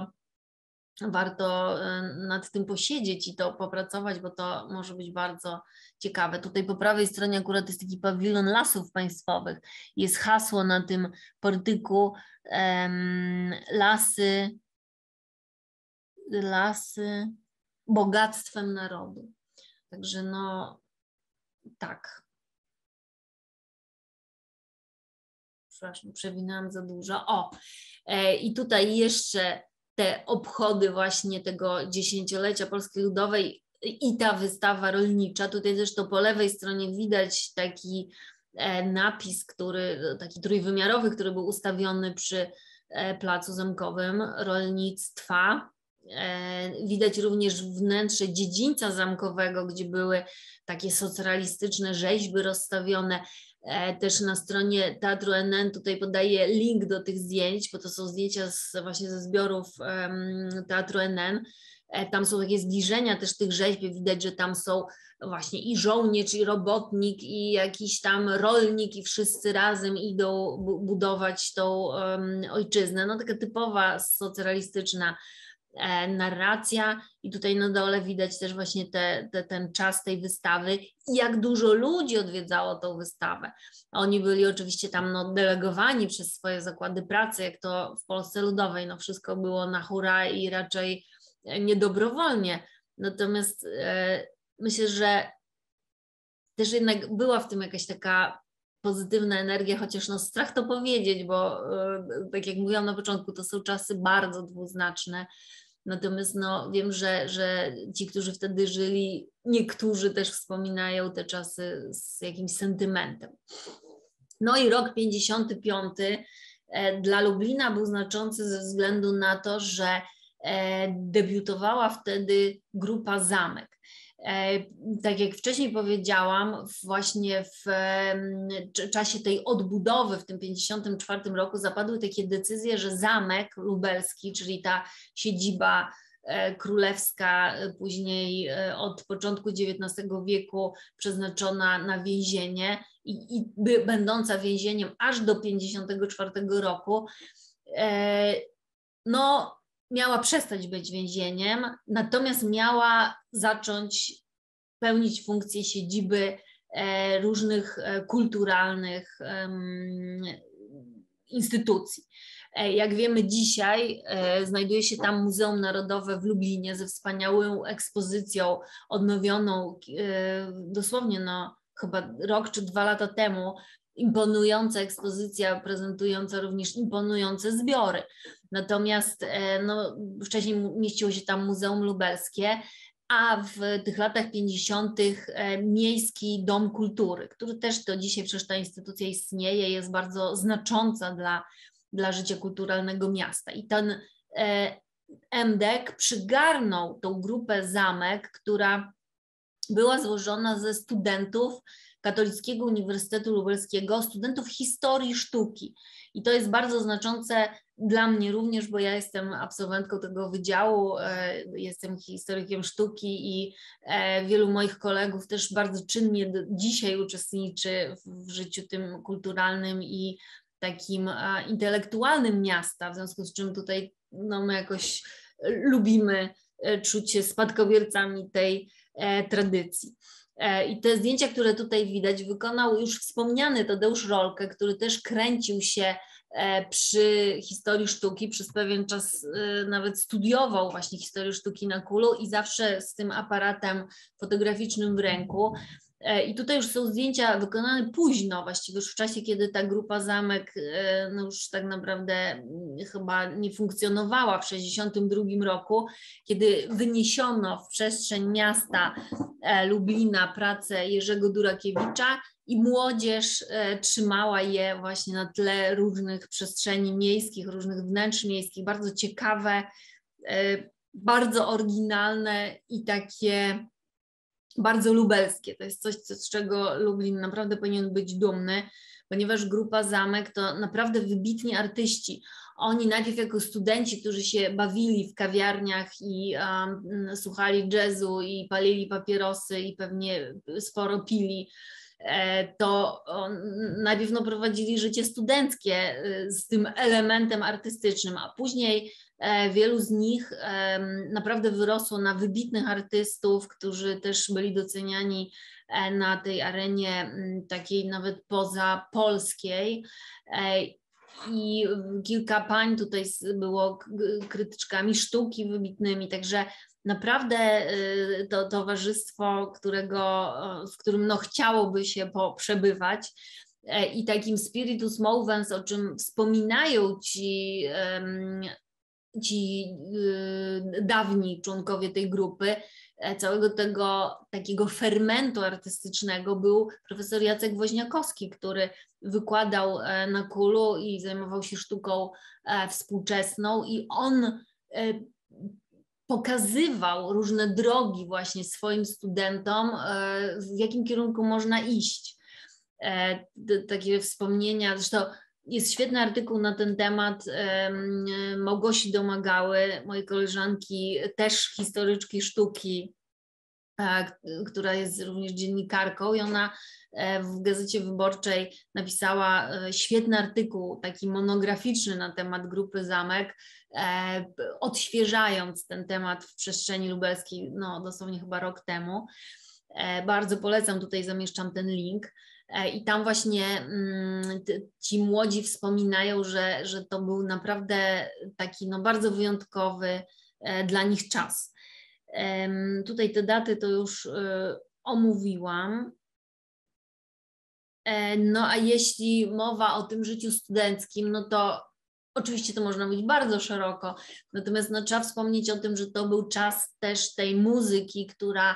warto nad tym posiedzieć i to popracować, bo to może być bardzo ciekawe. Tutaj po prawej stronie akurat jest taki pawilon Lasów Państwowych. Jest hasło na tym portyku lasy bogactwem narodu. Także no tak. Przepraszam, przewinęłam za dużo. I tutaj jeszcze te obchody właśnie tego 10-lecia Polski Ludowej i ta wystawa rolnicza. Tutaj zresztą po lewej stronie widać taki napis, taki trójwymiarowy, który był ustawiony przy Placu Zamkowym rolnictwa. Widać również wnętrze dziedzińca zamkowego, gdzie były takie socrealistyczne rzeźby rozstawione. Też na stronie Teatru NN tutaj podaję link do tych zdjęć, bo to są zdjęcia właśnie ze zbiorów Teatru NN. Tam są takie zbliżenia też tych rzeźb, widać, że tam są właśnie i żołnierz, i robotnik, i jakiś tam rolnik, i wszyscy razem idą budować tą ojczyznę. No taka typowa socrealistyczna narracja i tutaj na dole widać też właśnie ten czas tej wystawy i jak dużo ludzi odwiedzało tą wystawę. Oni byli oczywiście tam no, delegowani przez swoje zakłady pracy, jak to w Polsce Ludowej, no wszystko było na hura i raczej niedobrowolnie. Natomiast myślę, że też jednak była w tym jakaś taka pozytywna energia, chociaż no strach to powiedzieć, bo tak jak mówiłam na początku, to są czasy bardzo dwuznaczne. Natomiast no, wiem, że ci, którzy wtedy żyli, niektórzy też wspominają te czasy z jakimś sentymentem. No i rok 55 dla Lublina był znaczący ze względu na to, że debiutowała wtedy grupa Zamek. Tak jak wcześniej powiedziałam, właśnie w czasie tej odbudowy w tym 1954 roku zapadły takie decyzje, że Zamek Lubelski, czyli ta siedziba królewska, później od początku XIX wieku przeznaczona na więzienie i będąca więzieniem aż do 1954 roku, no miała przestać być więzieniem, natomiast miała zacząć pełnić funkcję siedziby różnych kulturalnych instytucji. Jak wiemy, dzisiaj znajduje się tam Muzeum Narodowe w Lublinie ze wspaniałą ekspozycją odnowioną dosłownie no, chyba rok czy 2 lata temu. Imponująca ekspozycja prezentująca również imponujące zbiory. Natomiast no, wcześniej mieściło się tam Muzeum Lubelskie, a w tych latach 50. Miejski Dom Kultury, który też do dzisiaj przecież ta instytucja istnieje, jest bardzo znacząca dla życia kulturalnego miasta. I ten MDK przygarnął tą grupę Zamek, która była złożona ze studentów Katolickiego Uniwersytetu Lubelskiego studentów historii sztuki. I to jest bardzo znaczące dla mnie również, bo ja jestem absolwentką tego wydziału, jestem historykiem sztuki i wielu moich kolegów też bardzo czynnie dzisiaj uczestniczy w życiu tym kulturalnym i takim intelektualnym miasta, w związku z czym tutaj no, my jakoś lubimy czuć się spadkobiercami tej tradycji. I te zdjęcia, które tutaj widać, wykonał już wspomniany Tadeusz Rolke, który też kręcił się przy historii sztuki, przez pewien czas nawet studiował właśnie historię sztuki na Kulu i zawsze z tym aparatem fotograficznym w ręku. I tutaj już są zdjęcia wykonane późno, właściwie już w czasie, kiedy ta grupa Zamek no już tak naprawdę chyba nie funkcjonowała w 1962 roku, kiedy wyniesiono w przestrzeń miasta Lublina pracę Jerzego Durakiewicza i młodzież trzymała je właśnie na tle różnych przestrzeni miejskich, różnych wnętrz miejskich, bardzo ciekawe, bardzo oryginalne i takie bardzo lubelskie. To jest coś, z czego Lublin naprawdę powinien być dumny, ponieważ grupa Zamek to naprawdę wybitni artyści. Oni najpierw jako studenci, którzy się bawili w kawiarniach i słuchali jazzu i palili papierosy i pewnie sporo pili, to najpierw no, prowadzili życie studenckie z tym elementem artystycznym, a później wielu z nich naprawdę wyrosło na wybitnych artystów, którzy też byli doceniani na tej arenie takiej nawet pozapolskiej. I kilka pań tutaj było krytyczkami sztuki wybitnymi, także naprawdę to towarzystwo, w którym no chciałoby się przebywać i takim spiritus movens, o czym wspominają ci dawni członkowie tej grupy, całego tego takiego fermentu artystycznego był profesor Jacek Woźniakowski, który wykładał na Kulu i zajmował się sztuką współczesną i on pokazywał różne drogi właśnie swoim studentom, w jakim kierunku można iść. Takie wspomnienia, zresztą jest świetny artykuł na ten temat Małgosi Domagały, mojej koleżanki, też historyczki sztuki, która jest również dziennikarką i ona w Gazecie Wyborczej napisała świetny artykuł, taki monograficzny na temat grupy Zamek, odświeżając ten temat w przestrzeni lubelskiej, no dosłownie chyba rok temu. Bardzo polecam, tutaj zamieszczam ten link. I tam właśnie ci młodzi wspominają, że to był naprawdę taki no, bardzo wyjątkowy dla nich czas. Tutaj te daty to już omówiłam. No a jeśli mowa o tym życiu studenckim, no to oczywiście to można mówić bardzo szeroko, natomiast no, trzeba wspomnieć o tym, że to był czas też tej muzyki, która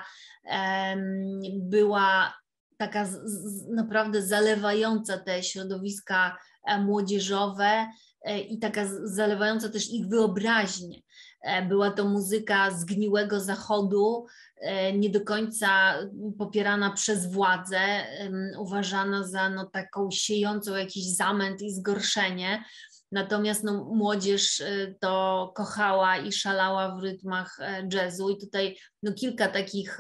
była taka naprawdę zalewająca te środowiska młodzieżowe i taka zalewająca też ich wyobraźnię. Była to muzyka zgniłego zachodu, nie do końca popierana przez władzę, uważana za no, taką siejącą jakiś zamęt i zgorszenie. Natomiast no, młodzież to kochała i szalała w rytmach jazzu i tutaj no, kilka takich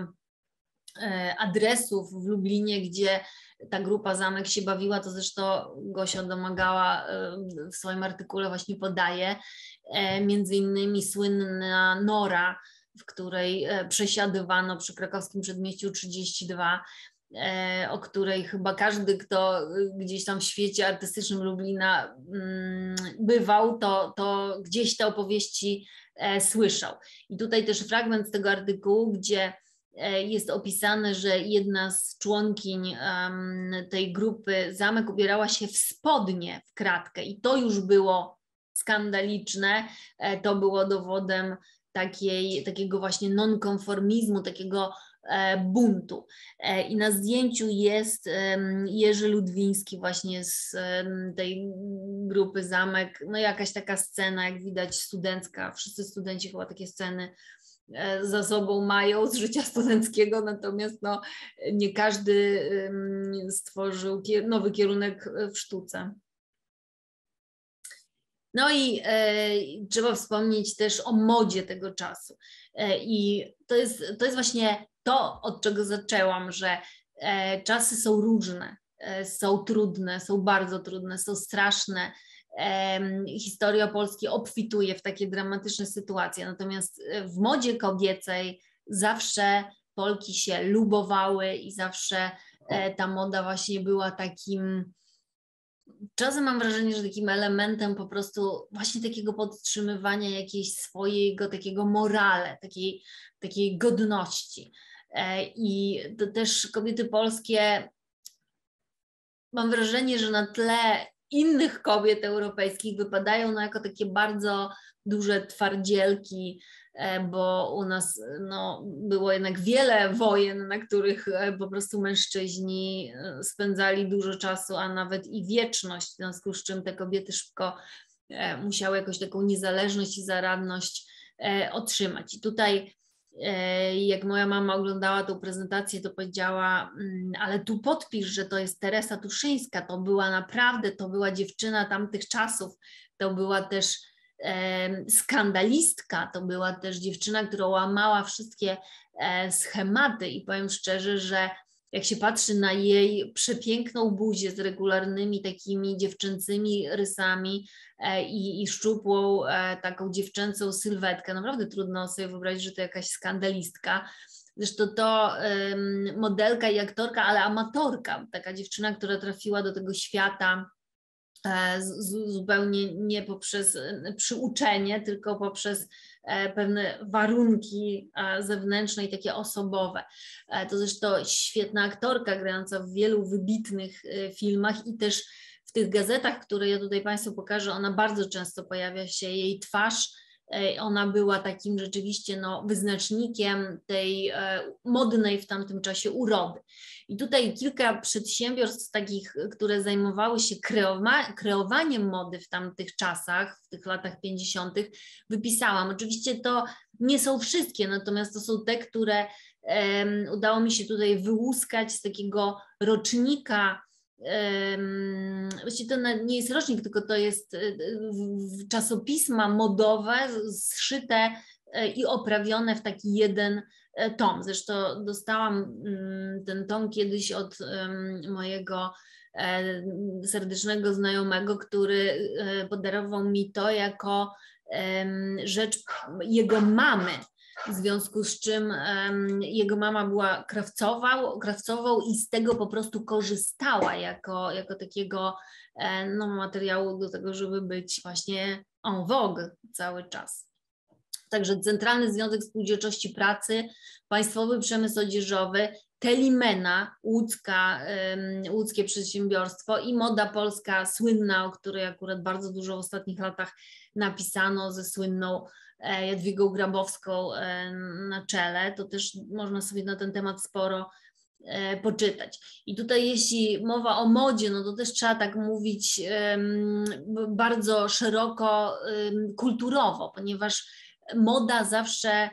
adresów w Lublinie, gdzie ta grupa Zamek się bawiła, to zresztą Gosia Domagała w swoim artykule właśnie podaje, między innymi słynna Nora, w której przesiadywano przy krakowskim Przedmieściu 32, o której chyba każdy, kto gdzieś tam w świecie artystycznym Lublina bywał, to gdzieś te opowieści słyszał. I tutaj też fragment z tego artykułu, gdzie jest opisane, że jedna z członkiń tej grupy Zamek ubierała się w spodnie w kratkę i to już było skandaliczne, to było dowodem takiego właśnie nonkonformizmu, takiego buntu. I na zdjęciu jest Jerzy Ludwiński właśnie z tej grupy Zamek, no jakaś taka scena, jak widać studencka, wszyscy studenci chyba takie sceny za sobą mają z życia studenckiego, natomiast no, nie każdy stworzył nowy kierunek w sztuce. No i trzeba wspomnieć też o modzie tego czasu. I to jest właśnie to, od czego zaczęłam, że czasy są różne, są trudne, są bardzo trudne, są straszne. Historia Polski obfituje w takie dramatyczne sytuacje, natomiast w modzie kobiecej zawsze Polki się lubowały i zawsze ta moda właśnie była takim, czasem mam wrażenie, że takim elementem po prostu właśnie takiego podtrzymywania jakiejś swojego takiego morale, takiej godności. I to też kobiety polskie, mam wrażenie, że na tle innych kobiet europejskich wypadają no, jako takie bardzo duże twardzielki, bo u nas no, było jednak wiele wojen, na których po prostu mężczyźni spędzali dużo czasu, a nawet i wieczność, w związku z czym te kobiety szybko musiały jakoś taką niezależność i zaradność otrzymać. I tutaj jak moja mama oglądała tę prezentację, to powiedziała, ale tu podpisz, że to jest Teresa Tuszyńska, to była naprawdę, to była dziewczyna tamtych czasów, to była też skandalistka, to była też dziewczyna, która łamała wszystkie schematy i powiem szczerze, że jak się patrzy na jej przepiękną buzię z regularnymi takimi dziewczęcymi rysami i szczupłą taką dziewczęcą sylwetkę, naprawdę trudno sobie wyobrazić, że to jakaś skandalistka. Zresztą to modelka i aktorka, ale amatorka, taka dziewczyna, która trafiła do tego świata zupełnie nie poprzez przyuczenie, tylko poprzez pewne warunki zewnętrzne i takie osobowe. To zresztą świetna aktorka grająca w wielu wybitnych filmach i też w tych gazetach, które ja tutaj Państwu pokażę, ona bardzo często pojawia się, jej twarz, ona była takim rzeczywiście no, wyznacznikiem tej modnej w tamtym czasie urody. I tutaj kilka przedsiębiorstw takich, które zajmowały się kreowaniem mody w tamtych czasach, w tych latach 50., wypisałam. Oczywiście to nie są wszystkie, natomiast to są te, które udało mi się tutaj wyłuskać z takiego rocznika. Właściwie to nie jest rocznik, tylko to jest czasopisma modowe zszyte i oprawione w taki jeden tom. Zresztą dostałam ten tom kiedyś od mojego serdecznego znajomego, który podarował mi to jako rzecz jego mamy. W związku z czym jego mama była krawcową i z tego po prostu korzystała jako takiego no, materiału do tego, żeby być właśnie en vogue cały czas. Także Centralny Związek Spółdzielczości Pracy, Państwowy Przemysł Odzieżowy, Telimena, łódzkie przedsiębiorstwo i Moda Polska słynna, o której akurat bardzo dużo w ostatnich latach napisano, ze słynną Jadwigą Grabowską na czele, to też można sobie na ten temat sporo poczytać. I tutaj jeśli mowa o modzie, no to też trzeba tak mówić bardzo szeroko kulturowo, ponieważ moda zawsze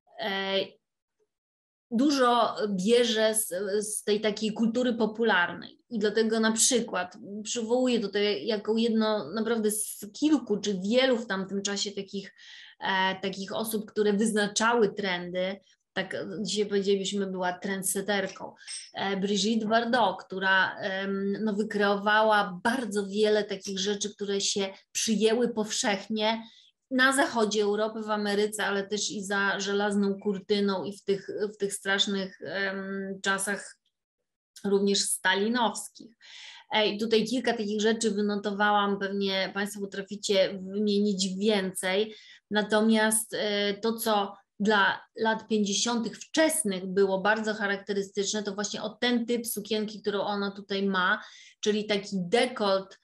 dużo bierze z tej takiej kultury popularnej i dlatego na przykład przywołuję tutaj jako jedno naprawdę z kilku czy wielu w tamtym czasie takich osób, które wyznaczały trendy, tak dzisiaj powiedzielibyśmy była trendseterką, Brigitte Bardot, która no, wykreowała bardzo wiele takich rzeczy, które się przyjęły powszechnie na zachodzie Europy, w Ameryce, ale też i za żelazną kurtyną i w tych strasznych czasach również stalinowskich. I tutaj kilka takich rzeczy wynotowałam, pewnie Państwo potraficie wymienić więcej, natomiast to, co dla lat 50. wczesnych było bardzo charakterystyczne, to właśnie o ten typ sukienki, którą ona tutaj ma, czyli taki dekolt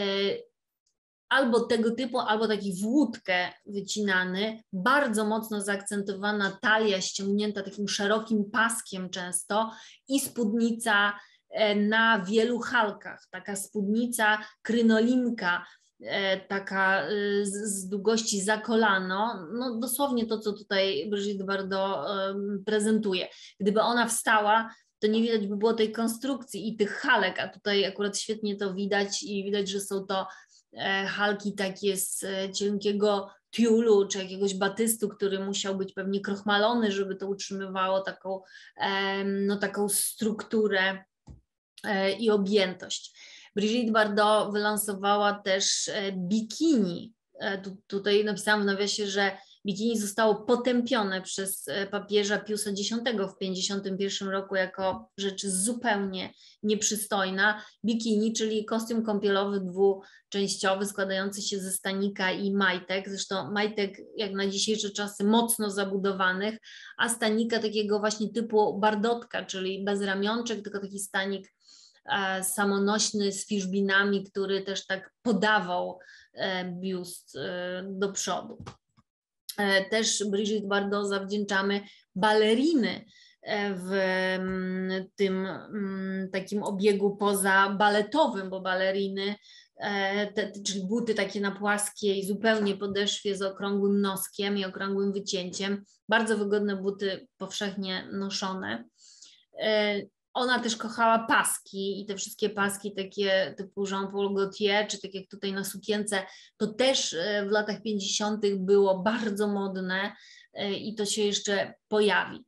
albo tego typu, albo taki w łódkę wycinany, bardzo mocno zaakcentowana talia ściągnięta takim szerokim paskiem często i spódnica na wielu halkach, taka spódnica krynolinka, taka z długości za kolano, no dosłownie to, co tutaj Brigitte Bardot prezentuje. Gdyby ona wstała, to nie widać by było tej konstrukcji i tych halek, a tutaj akurat świetnie to widać i widać, że są to halki takie z cienkiego tiulu czy jakiegoś batystu, który musiał być pewnie krochmalony, żeby to utrzymywało taką strukturę i objętość. Brigitte Bardot wylansowała też bikini. Tutaj napisałam w nawiasie, że bikini zostało potępione przez papieża Piusa X w 1951 roku jako rzecz zupełnie nieprzystojna. Bikini, czyli kostium kąpielowy dwuczęściowy składający się ze stanika i majtek, zresztą majtek jak na dzisiejsze czasy mocno zabudowanych, a stanika takiego właśnie typu bardotka, czyli bez ramionczek, tylko taki stanik samonośny z fiszbinami, który też tak podawał biust do przodu. Też Brigitte Bardot zawdzięczamy baleriny w tym takim obiegu pozabaletowym, bo baleriny, czyli buty takie na płaskiej zupełnie podeszwie z okrągłym noskiem i okrągłym wycięciem, bardzo wygodne buty, powszechnie noszone. Ona też kochała paski i te wszystkie paski takie typu Jean-Paul Gaultier, czy tak jak tutaj na sukience, to też w latach 50. było bardzo modne i to się jeszcze pojawi.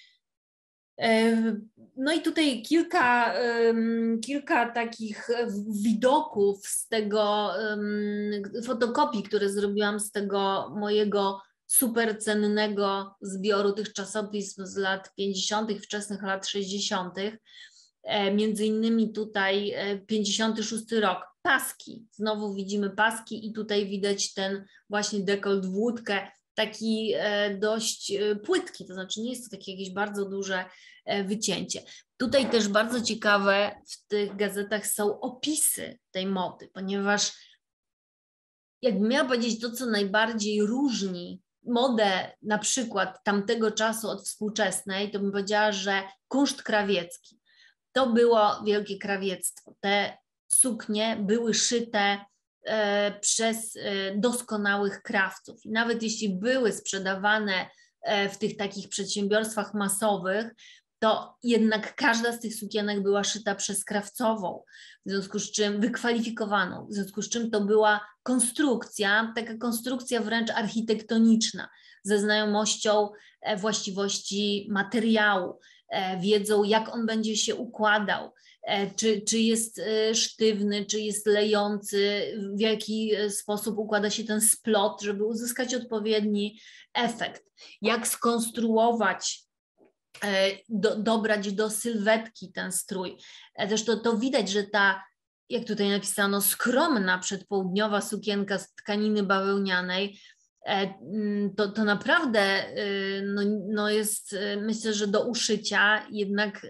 No i tutaj kilka takich widoków z tego fotokopii, które zrobiłam z tego mojego super cennego zbioru tych czasopism z lat 50., wczesnych lat 60. Między innymi tutaj 56 rok, paski, znowu widzimy paski i tutaj widać ten właśnie dekolt w łódkę, taki dość płytki, to znaczy nie jest to takie jakieś bardzo duże wycięcie. Tutaj też bardzo ciekawe w tych gazetach są opisy tej mody, ponieważ jakbym miała powiedzieć to, co najbardziej różni modę na przykład tamtego czasu od współczesnej, to bym powiedziała, że kunszt krawiecki. To było wielkie krawiectwo. Te suknie były szyte przez doskonałych krawców. I nawet jeśli były sprzedawane w tych takich przedsiębiorstwach masowych, to jednak każda z tych sukienek była szyta przez krawcową, w związku z czym wykwalifikowaną, w związku z czym to była konstrukcja, taka konstrukcja wręcz architektoniczna, ze znajomością właściwości materiału, wiedzą, jak on będzie się układał, czy jest sztywny, czy jest lejący, w jaki sposób układa się ten splot, żeby uzyskać odpowiedni efekt, jak skonstruować, dobrać do sylwetki ten strój. Zresztą to widać, że ta, jak tutaj napisano, skromna przedpołudniowa sukienka z tkaniny bawełnianej, to naprawdę no jest, myślę, że do uszycia jednak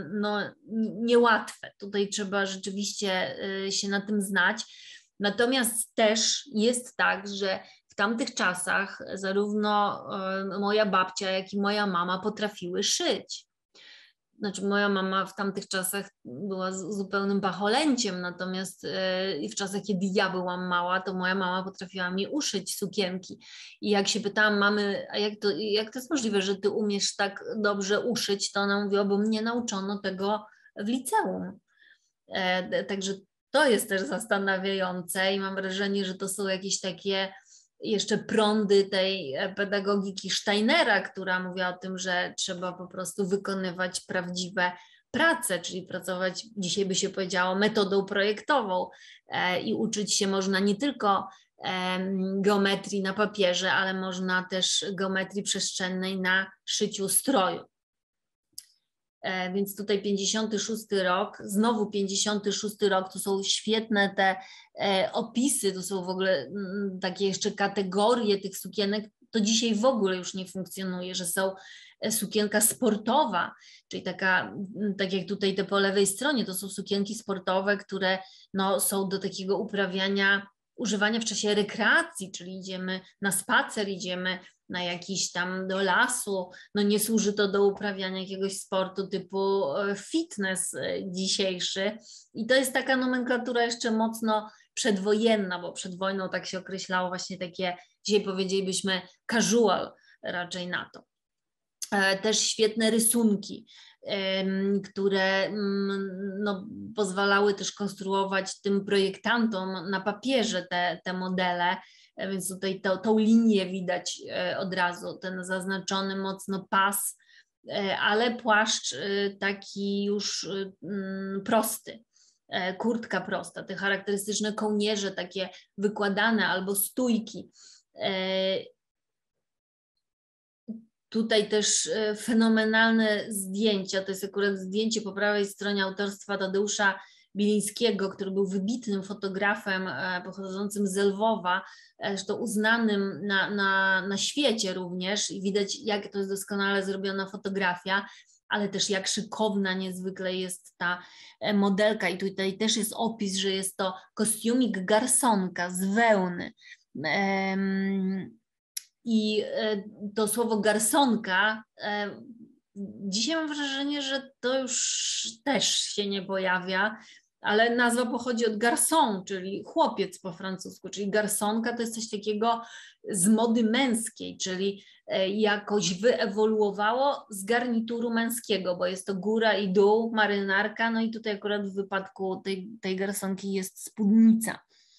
niełatwe. Tutaj trzeba rzeczywiście się na tym znać. Natomiast też jest tak, że w tamtych czasach zarówno moja babcia, jak i moja mama potrafiły szyć. Znaczy moja mama w tamtych czasach była zupełnym pacholęciem, natomiast w czasach, kiedy ja byłam mała, to moja mama potrafiła mi uszyć sukienki. I jak się pytałam mamy, a jak to jest możliwe, że ty umiesz tak dobrze uszyć, to ona mówiła, bo mnie nauczono tego w liceum. Także to jest też zastanawiające i mam wrażenie, że to są jakieś takie jeszcze prądy tej pedagogiki Steinera, która mówiła o tym, że trzeba po prostu wykonywać prawdziwe prace, czyli pracować, dzisiaj by się powiedziało, metodą projektową i uczyć się można nie tylko geometrii na papierze, ale można też geometrii przestrzennej na szyciu stroju. Więc tutaj 56 rok, znowu 56 rok, to są świetne te opisy, to są w ogóle takie jeszcze kategorie tych sukienek, to dzisiaj w ogóle już nie funkcjonuje, że są sukienka sportowa, czyli taka, tak jak tutaj te po lewej stronie, to są sukienki sportowe, które no, są do takiego używania w czasie rekreacji, czyli idziemy na spacer, idziemy na jakiś tam do lasu, no nie służy to do uprawiania jakiegoś sportu typu fitness dzisiejszy i to jest taka nomenklatura jeszcze mocno przedwojenna, bo przed wojną tak się określało właśnie takie, dzisiaj powiedzielibyśmy casual raczej na to. Też świetne rysunki, które no, pozwalały też konstruować tym projektantom na papierze te modele, więc tutaj tą linię widać od razu, ten zaznaczony mocno pas, ale płaszcz taki już prosty, kurtka prosta, te charakterystyczne kołnierze takie wykładane albo stójki. Tutaj też fenomenalne zdjęcia, to jest akurat zdjęcie po prawej stronie autorstwa Tadeusza Bilińskiego, który był wybitnym fotografem pochodzącym z Lwowa, zresztą uznanym na świecie również i widać, jak to jest doskonale zrobiona fotografia, ale też jak szykowna niezwykle jest ta modelka i tutaj też jest opis, że jest to kostiumik garsonka z wełny. I to słowo garsonka, dzisiaj mam wrażenie, że to już też się nie pojawia, ale nazwa pochodzi od garçon, czyli chłopiec po francusku, czyli garsonka to jest coś takiego z mody męskiej, czyli jakoś wyewoluowało z garnituru męskiego, bo jest to góra i dół, marynarka, no i tutaj akurat w wypadku tej garsonki jest spódnica.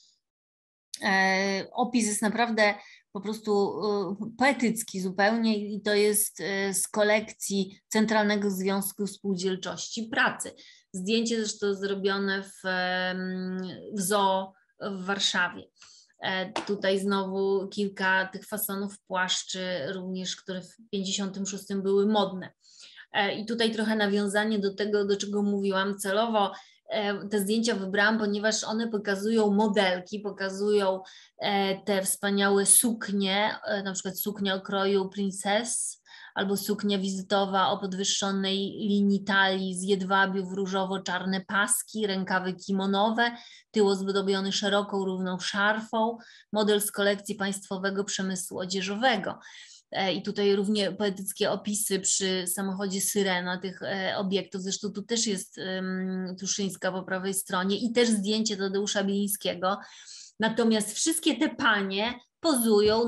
Opis jest naprawdę po prostu poetycki zupełnie i to jest z kolekcji Centralnego Związku Spółdzielczości Pracy. Zdjęcie zresztą zrobione w zoo w Warszawie. Tutaj znowu kilka tych fasonów płaszczy również, które w 1956 były modne. I tutaj trochę nawiązanie do tego, do czego mówiłam celowo. Te zdjęcia wybrałam, ponieważ one pokazują modelki, pokazują te wspaniałe suknie, na przykład suknia o kroju princess albo suknia wizytowa o podwyższonej linii talii z jedwabiów, różowo-czarne paski, rękawy kimonowe, tył ozdobiony szeroką, równą szarfą, model z kolekcji Państwowego Przemysłu Odzieżowego. I tutaj równie poetyckie opisy przy samochodzie Syrena tych obiektów, zresztą tu też jest Tuszyńska po prawej stronie i też zdjęcie Tadeusza Bilińskiego. Natomiast wszystkie te panie pozują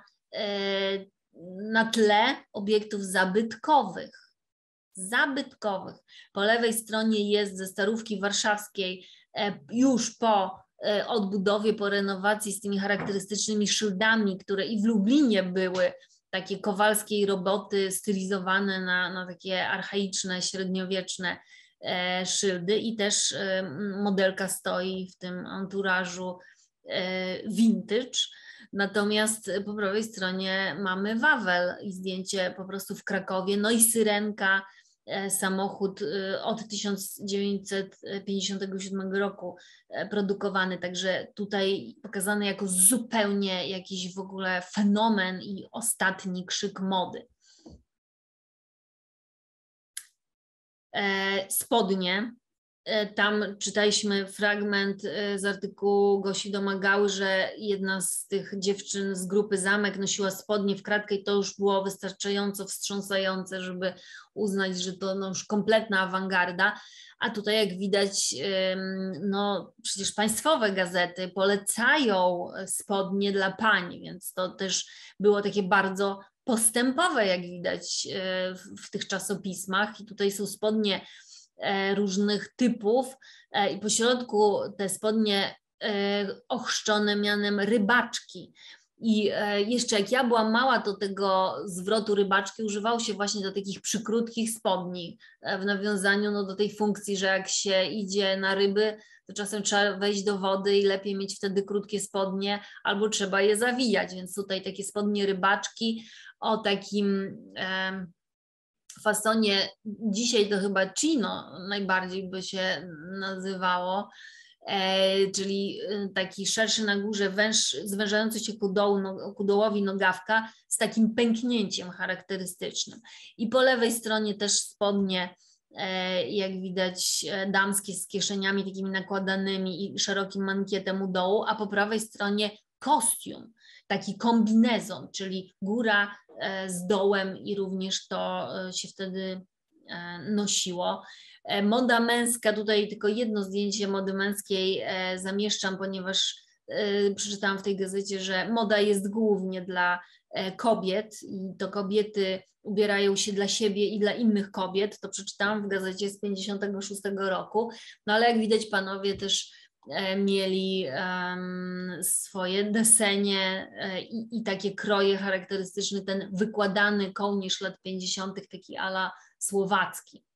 na tle obiektów zabytkowych. Po lewej stronie jest ze Starówki Warszawskiej już po odbudowie, po renowacji z tymi charakterystycznymi szyldami, które i w Lublinie były takie kowalskiej roboty stylizowane na takie archaiczne, średniowieczne szyldy i też modelka stoi w tym anturażu vintage. Natomiast po prawej stronie mamy Wawel i zdjęcie po prostu w Krakowie, no i Syrenka, samochód od 1957 roku produkowany, także tutaj pokazany jako zupełnie jakiś w ogóle fenomen i ostatni krzyk mody. Spodnie. Tam czytaliśmy fragment z artykułu Gosi Domagały, że jedna z tych dziewczyn z grupy Zamek nosiła spodnie w kratkę i to już było wystarczająco wstrząsające, żeby uznać, że to no już kompletna awangarda. A tutaj jak widać, no przecież państwowe gazety polecają spodnie dla pań, więc to też było takie bardzo postępowe, jak widać w tych czasopismach. I tutaj są spodnie różnych typów i pośrodku te spodnie ochrzczone mianem rybaczki. I jeszcze jak ja byłam mała, to tego zwrotu rybaczki używało się właśnie do takich przykrótkich spodni w nawiązaniu no, do tej funkcji, że jak się idzie na ryby, to czasem trzeba wejść do wody i lepiej mieć wtedy krótkie spodnie albo trzeba je zawijać, więc tutaj takie spodnie rybaczki o takim fasonie, dzisiaj to chyba chino najbardziej by się nazywało, czyli taki szerszy na górze, zwężający się ku dołowi nogawka z takim pęknięciem charakterystycznym. I po lewej stronie też spodnie, jak widać, damskie z kieszeniami takimi nakładanymi i szerokim mankietem u dołu, a po prawej stronie kostium. taki kombinezon, czyli góra z dołem i również to się wtedy nosiło. Moda męska, tutaj tylko jedno zdjęcie mody męskiej zamieszczam, ponieważ przeczytałam w tej gazecie, że moda jest głównie dla kobiet i to kobiety ubierają się dla siebie i dla innych kobiet. To przeczytałam w gazecie z 56 roku, no ale jak widać panowie też mieli swoje desenie i takie kroje charakterystyczne, ten wykładany kołnierz lat 50., taki ala słowacki.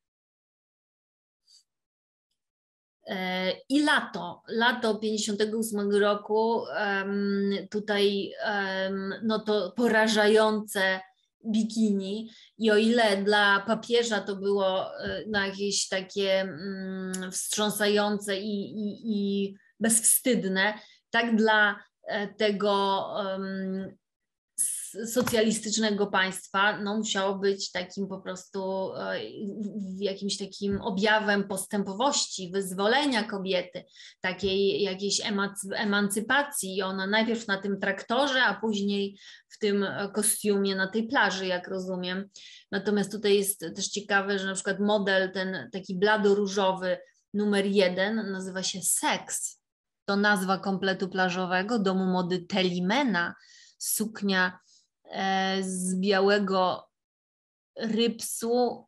I lato 58 roku, tutaj no to porażające bikini i o ile dla papieża to było no, jakieś takie wstrząsające i bezwstydne, tak dla tego socjalistycznego państwa no, musiało być takim po prostu jakimś takim objawem postępowości, wyzwolenia kobiety, takiej jakiejś emancypacji i ona najpierw na tym traktorze, a później w tym kostiumie na tej plaży, jak rozumiem. Natomiast tutaj jest też ciekawe, że na przykład model ten taki blado-różowy numer 1 nazywa się Sex. To nazwa kompletu plażowego domu mody Telimena, suknia z białego rypsu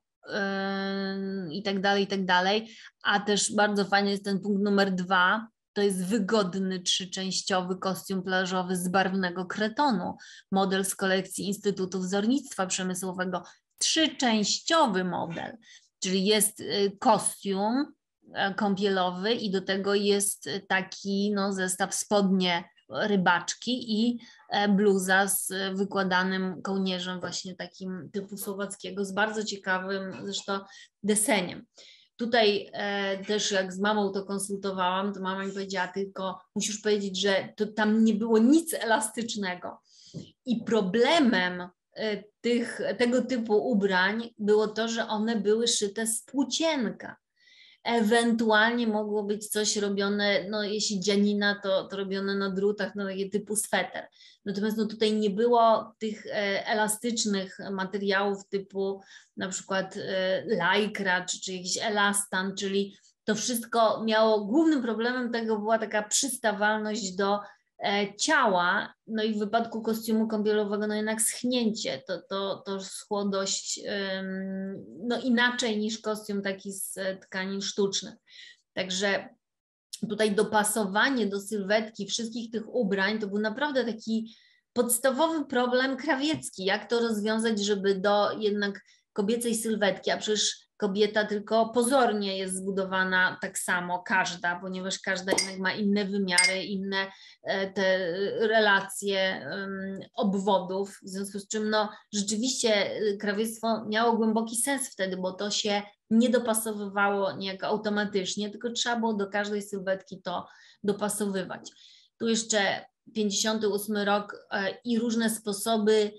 i tak dalej, a też bardzo fajny jest ten punkt numer 2, to jest wygodny trzyczęściowy kostium plażowy z barwnego kretonu, model z kolekcji Instytutu Wzornictwa Przemysłowego, trzyczęściowy model, czyli jest kostium kąpielowy i do tego jest taki no, zestaw spodnie rybaczki i bluza z wykładanym kołnierzem właśnie takim typu słowackiego z bardzo ciekawym zresztą deseniem. Tutaj też jak z mamą to konsultowałam, to mama mi powiedziała, tylko musisz powiedzieć, że to tam nie było nic elastycznego i problemem tego typu ubrań było to, że one były szyte z płócienka. Ewentualnie mogło być coś robione, no jeśli dzianina, to robione na drutach, no takie typu sweter. Natomiast no tutaj nie było tych elastycznych materiałów typu na przykład lajkra, czy jakiś elastan, czyli to wszystko miało, głównym problemem tego była taka przystawalność do ciała, no i w wypadku kostiumu kąpielowego no jednak schnięcie, to schło dość no inaczej niż kostium taki z tkanin sztucznych. Także tutaj dopasowanie do sylwetki wszystkich tych ubrań to był naprawdę taki podstawowy problem krawiecki, jak to rozwiązać, żeby do jednak kobiecej sylwetki, a przecież kobieta tylko pozornie jest zbudowana tak samo, każda, ponieważ każda jednak ma inne wymiary, inne te relacje obwodów, w związku z czym no, rzeczywiście krawiectwo miało głęboki sens wtedy, bo to się nie dopasowywało niejako automatycznie, tylko trzeba było do każdej sylwetki to dopasowywać. Tu jeszcze 58 rok i różne sposoby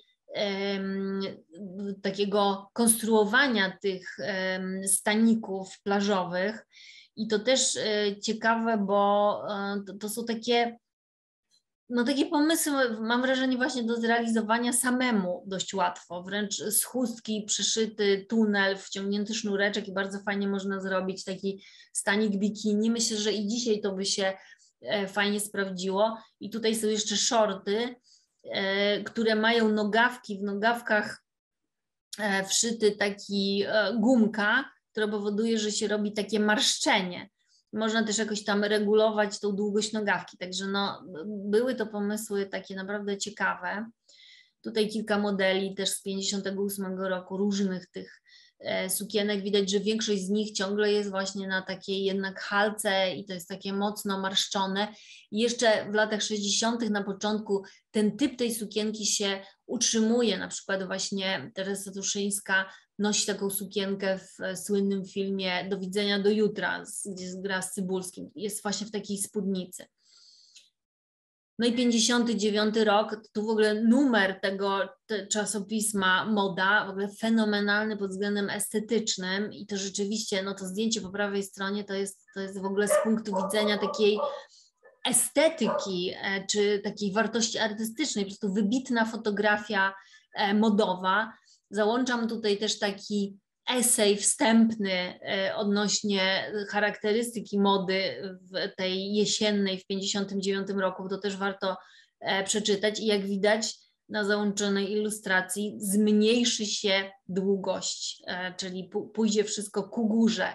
takiego konstruowania tych staników plażowych i to też ciekawe, bo to są takie, no takie pomysły, mam wrażenie właśnie do zrealizowania samemu dość łatwo, wręcz z chustki przyszyty tunel, wciągnięty sznureczek i bardzo fajnie można zrobić taki stanik bikini. Myślę, że i dzisiaj to by się fajnie sprawdziło i tutaj są jeszcze shorty, które mają nogawki, w nogawkach wszyty taki gumka, która powoduje, że się robi takie marszczenie. Można też jakoś tam regulować tą długość nogawki, także no, były to pomysły takie naprawdę ciekawe. Tutaj kilka modeli też z 58 roku, różnych tych sukienek. Widać, że większość z nich ciągle jest właśnie na takiej jednak halce i to jest takie mocno marszczone. I jeszcze w latach 60. na początku ten typ tej sukienki się utrzymuje. Na przykład właśnie Teresa Tuszyńska nosi taką sukienkę w słynnym filmie Do widzenia do jutra, gdzie gra z Cybulskim. Jest właśnie w takiej spódnicy. No i 59 rok, tu w ogóle numer tego czasopisma Moda, w ogóle fenomenalny pod względem estetycznym i to rzeczywiście, no to zdjęcie po prawej stronie to jest w ogóle z punktu widzenia takiej estetyki czy takiej wartości artystycznej, po prostu wybitna fotografia modowa. Załączam tutaj też taki esej wstępny odnośnie charakterystyki mody w tej jesiennej w 1959 roku, to też warto przeczytać i jak widać na załączonej ilustracji zmniejszy się długość, czyli pójdzie wszystko ku górze.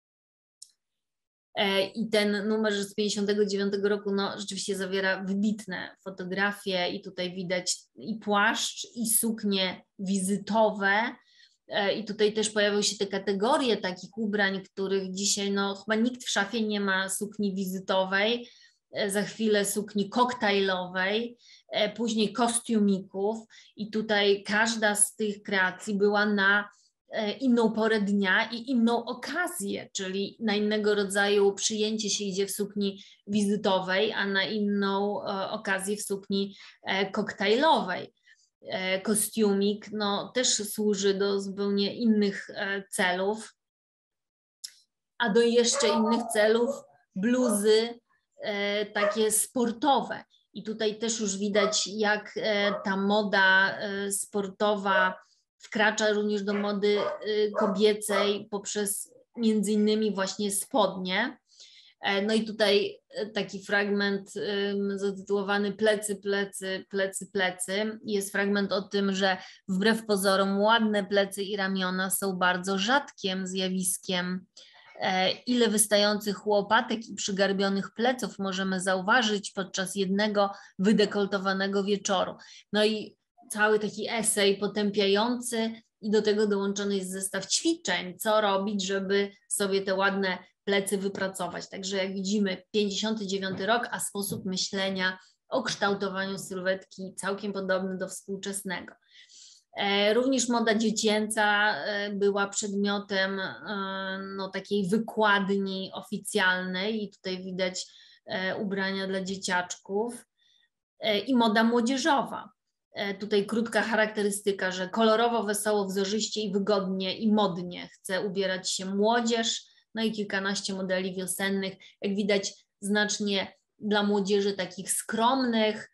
I ten numer z 59 roku no, rzeczywiście zawiera wybitne fotografie i tutaj widać i płaszcz, i suknie wizytowe. I tutaj też pojawiły się te kategorie takich ubrań, których dzisiaj no, chyba nikt w szafie nie ma sukni wizytowej, za chwilę sukni koktajlowej, później kostiumików i tutaj każda z tych kreacji była na inną porę dnia i inną okazję, czyli na innego rodzaju przyjęcie się idzie w sukni wizytowej, a na inną okazję w sukni koktajlowej. Kostiumik no, też służy do zupełnie innych celów, a do jeszcze innych celów bluzy takie sportowe. I tutaj też już widać, jak ta moda sportowa wkracza również do mody kobiecej poprzez między innymi właśnie spodnie. No i tutaj taki fragment zatytułowany Plecy, plecy, plecy, plecy. Jest fragment o tym, że wbrew pozorom ładne plecy i ramiona są bardzo rzadkim zjawiskiem. Ile wystających łopatek i przygarbionych pleców możemy zauważyć podczas jednego wydekoltowanego wieczoru. No i cały taki esej potępiający i do tego dołączony jest zestaw ćwiczeń, co robić, żeby sobie te ładne plecy wypracować. Także jak widzimy 59 rok, a sposób myślenia o kształtowaniu sylwetki całkiem podobny do współczesnego. Również moda dziecięca była przedmiotem no, takiej wykładni oficjalnej i tutaj widać ubrania dla dzieciaczków i moda młodzieżowa. Tutaj krótka charakterystyka, że kolorowo, wesoło, wzorzyście i wygodnie i modnie chce ubierać się młodzież, no i kilkanaście modeli wiosennych, jak widać znacznie dla młodzieży takich skromnych,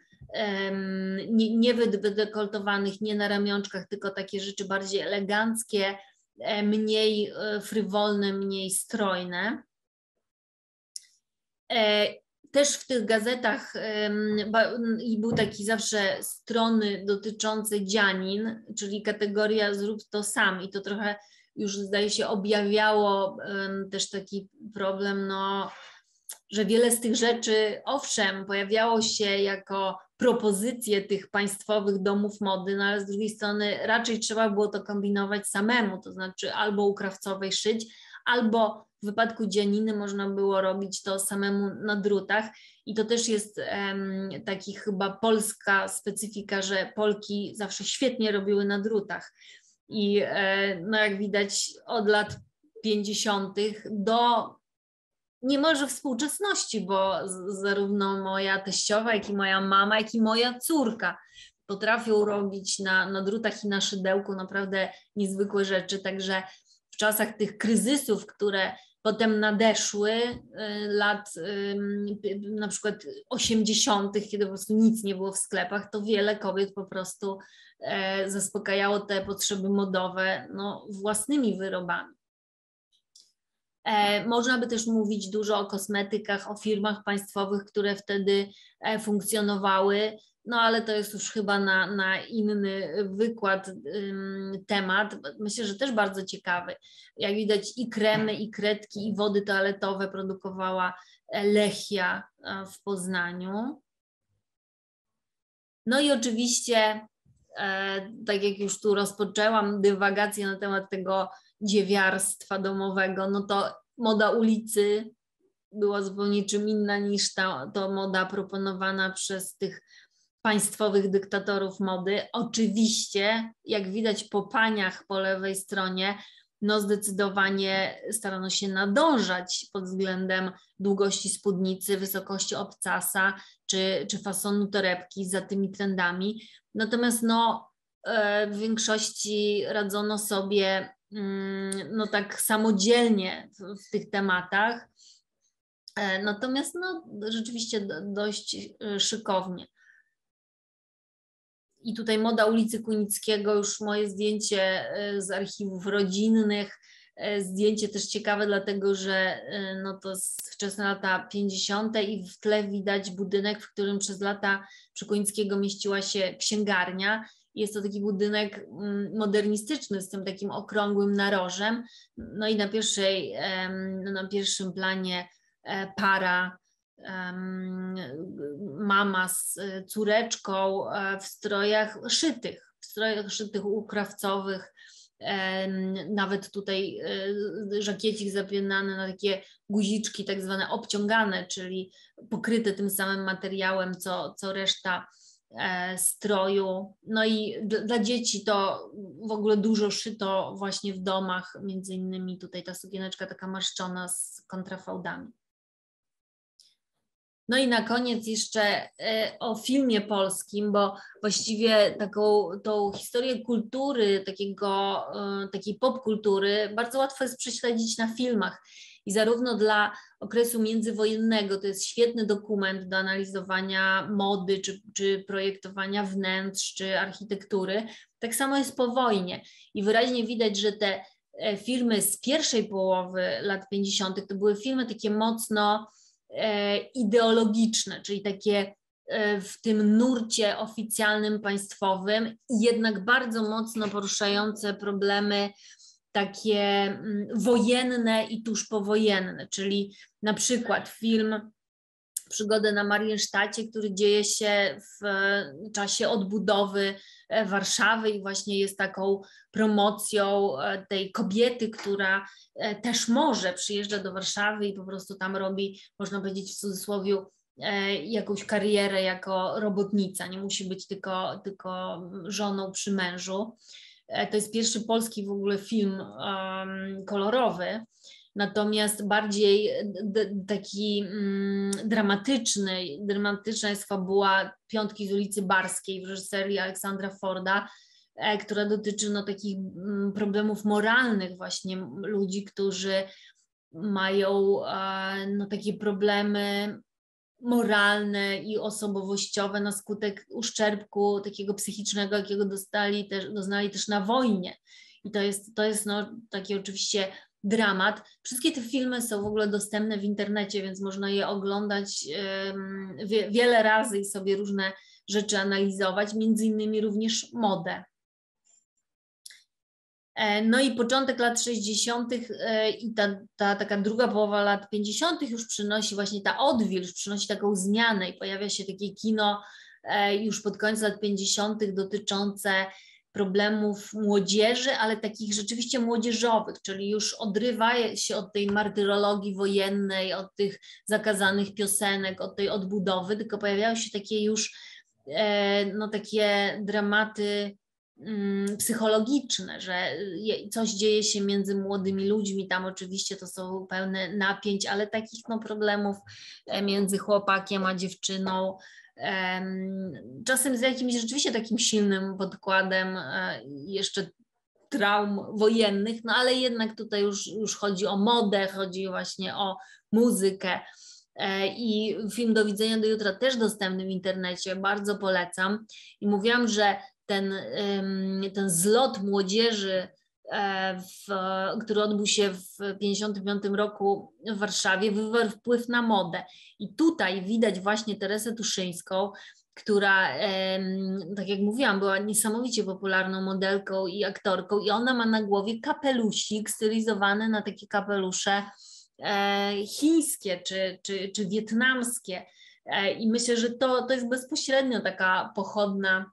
nie wydekoltowanych, nie na ramionczkach, tylko takie rzeczy bardziej eleganckie, mniej frywolne, mniej strojne. Też w tych gazetach i był taki zawsze strony dotyczący dzianin, czyli kategoria zrób to sam i to trochę już zdaje się objawiało też taki problem, no, że wiele z tych rzeczy owszem pojawiało się jako propozycje tych państwowych domów mody, no ale z drugiej strony raczej trzeba było to kombinować samemu, to znaczy albo u krawcowej szyć, albo w wypadku dzianiny można było robić to samemu na drutach i to też jest taki chyba polska specyfika, że Polki zawsze świetnie robiły na drutach i no jak widać od lat 50. do niemalże współczesności, bo zarówno moja teściowa, jak i moja mama, jak i moja córka potrafią robić na drutach i na szydełku naprawdę niezwykłe rzeczy, także w czasach tych kryzysów, które potem nadeszły, lat na przykład 80., kiedy po prostu nic nie było w sklepach, to wiele kobiet po prostu zaspokajało te potrzeby modowe no, własnymi wyrobami. Można by też mówić dużo o kosmetykach, o firmach państwowych, które wtedy funkcjonowały, no ale to jest już chyba na inny wykład temat. Myślę, że też bardzo ciekawy. Jak widać i kremy, i kredki, i wody toaletowe produkowała Lechia w Poznaniu. No i oczywiście, tak jak już tu rozpoczęłam dywagację na temat tego dziewiarstwa domowego, no to moda ulicy była zupełnie czym inna niż to moda proponowana przez tych państwowych dyktatorów mody. Oczywiście, jak widać po paniach po lewej stronie, no zdecydowanie starano się nadążać pod względem długości spódnicy, wysokości obcasa czy fasonu torebki za tymi trendami. Natomiast no, w większości radzono sobie no tak samodzielnie w tych tematach. Natomiast no, rzeczywiście dość szykownie. I tutaj moda ulicy Kunickiego, już moje zdjęcie z archiwów rodzinnych. Zdjęcie też ciekawe, dlatego że no to wczesne lata 50. i w tle widać budynek, w którym przez lata przy Kunickiego mieściła się księgarnia. Jest to taki budynek modernistyczny z tym takim okrągłym narożem. No i na pierwszym planie para, mama z córeczką w strojach szytych ukrawcowych. Nawet tutaj żakiecik zapinany na takie guziczki tak zwane obciągane, czyli pokryte tym samym materiałem, co reszta stroju. No i dla dzieci to w ogóle dużo szyto właśnie w domach, między innymi tutaj ta sukieneczka taka marszczona z kontrafałdami. No i na koniec jeszcze o filmie polskim, bo właściwie tą historię kultury, takiej popkultury bardzo łatwo jest prześledzić na filmach. I zarówno dla okresu międzywojennego to jest świetny dokument do analizowania mody, czy projektowania wnętrz, czy architektury, tak samo jest po wojnie. I wyraźnie widać, że te filmy z pierwszej połowy lat 50. to były filmy takie mocno ideologiczne, czyli takie w tym nurcie oficjalnym, państwowym i jednak bardzo mocno poruszające problemy takie wojenne i tuż powojenne, czyli na przykład film Przygody na Mariensztacie, który dzieje się w czasie odbudowy Warszawy i właśnie jest taką promocją tej kobiety, która też może przyjeżdża do Warszawy i po prostu tam robi, można powiedzieć w cudzysłowie, jakąś karierę jako robotnica, nie musi być tylko żoną przy mężu. To jest pierwszy polski w ogóle film kolorowy. Natomiast bardziej taki dramatyczna jest fabuła Piątki z ulicy Barskiej w reżyserii Aleksandra Forda, która dotyczy no, takich problemów moralnych właśnie ludzi, którzy mają no, takie problemy moralne i osobowościowe na skutek uszczerbku takiego psychicznego, jakiego doznali też na wojnie. I to jest no, taki oczywiście dramat. Wszystkie te filmy są w ogóle dostępne w internecie, więc można je oglądać wiele razy i sobie różne rzeczy analizować, między innymi również modę. No i początek lat 60. i ta taka druga połowa lat 50. już przynosi właśnie ta odwilż, przynosi taką zmianę i pojawia się takie kino już pod koniec lat 50. dotyczące problemów młodzieży, ale takich rzeczywiście młodzieżowych, czyli już odrywa się od tej martyrologii wojennej, od tych zakazanych piosenek, od tej odbudowy, tylko pojawiają się takie już no, takie dramaty psychologiczne, że coś dzieje się między młodymi ludźmi, tam oczywiście to są pełne napięć, ale takich no, problemów między chłopakiem a dziewczyną, czasem z jakimś rzeczywiście takim silnym podkładem jeszcze traum wojennych, no ale jednak tutaj już chodzi o modę, chodzi właśnie o muzykę. I film Do widzenia do jutra też dostępny w internecie, bardzo polecam. I mówiłam, że ten zlot młodzieży, który odbył się w 1955 roku w Warszawie, wywarł wpływ na modę. I tutaj widać właśnie Teresę Tuszyńską, która, tak jak mówiłam, była niesamowicie popularną modelką i aktorką i ona ma na głowie kapelusik stylizowany na takie kapelusze chińskie czy wietnamskie. I myślę, że to jest bezpośrednio taka pochodna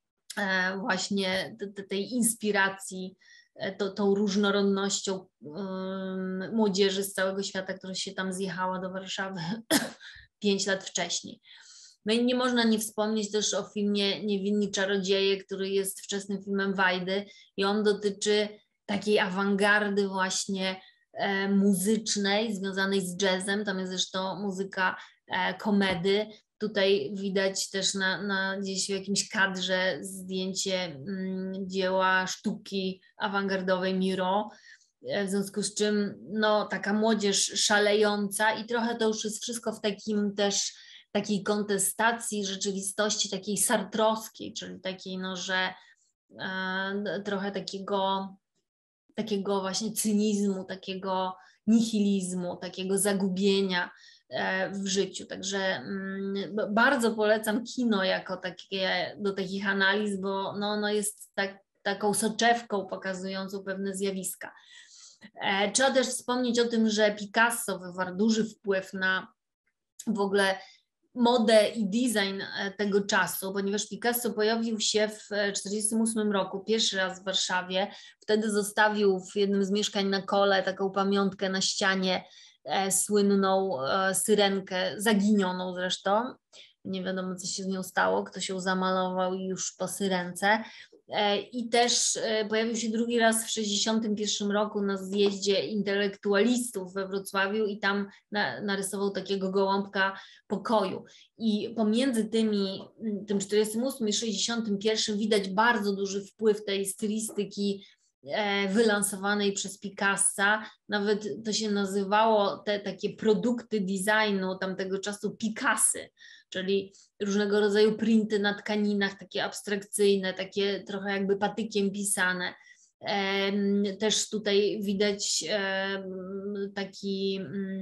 właśnie tej inspiracji, tą różnorodnością młodzieży z całego świata, która się tam zjechała do Warszawy 5 lat wcześniej. No i nie można nie wspomnieć też o filmie Niewinni czarodzieje, który jest wczesnym filmem Wajdy i on dotyczy takiej awangardy właśnie muzycznej związanej z jazzem. Tam jest zresztą muzyka komedy. Tutaj widać też gdzieś w jakimś kadrze zdjęcie dzieła sztuki awangardowej Miro. w związku z czym no, taka młodzież szalejąca i trochę to już jest wszystko w takim też takiej kontestacji rzeczywistości takiej sartrowskiej, czyli takiej, no, że trochę takiego właśnie cynizmu, takiego nihilizmu, takiego zagubienia w życiu. Także bardzo polecam kino jako takie, do takich analiz, bo no jest taką soczewką pokazującą pewne zjawiska. Trzeba też wspomnieć o tym, że Picasso wywarł duży wpływ na w ogóle modę i design tego czasu, ponieważ Picasso pojawił się w 1948 roku, pierwszy raz w Warszawie. Wtedy zostawił w jednym z mieszkań na Kole taką pamiątkę na ścianie, słynną syrenkę, zaginioną zresztą. Nie wiadomo, co się z nią stało, kto się zamalował już po syrence. I też pojawił się drugi raz w 1961 roku na zjeździe intelektualistów we Wrocławiu i tam narysował takiego gołąbka pokoju. I pomiędzy tym 48 i 61 widać bardzo duży wpływ tej stylistyki wylansowanej przez Picassa. Nawet to się nazywało, te takie produkty designu tamtego czasu Picassy, czyli różnego rodzaju printy na tkaninach, takie abstrakcyjne, takie trochę jakby patykiem pisane. Też tutaj widać taki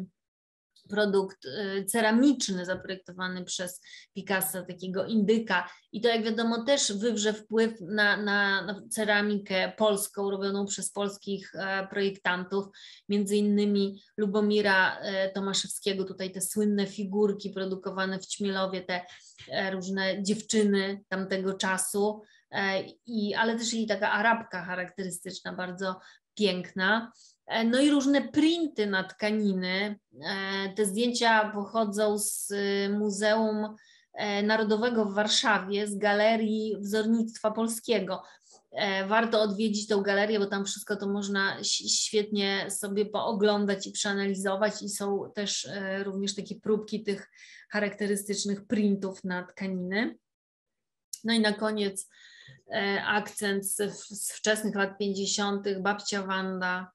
produkt ceramiczny zaprojektowany przez Picassa, takiego indyka. I to, jak wiadomo, też wywrze wpływ na ceramikę polską, robioną przez polskich projektantów, między innymi Lubomira Tomaszewskiego, tutaj te słynne figurki produkowane w Ćmielowie, te różne dziewczyny tamtego czasu, ale też i taka Arabka charakterystyczna, bardzo piękna. No i różne printy na tkaniny. Te zdjęcia pochodzą z Muzeum Narodowego w Warszawie, z Galerii Wzornictwa Polskiego. Warto odwiedzić tę galerię, bo tam wszystko to można świetnie sobie pooglądać i przeanalizować i są też również takie próbki tych charakterystycznych printów na tkaniny. No i na koniec akcent z wczesnych lat 50. babcia Wanda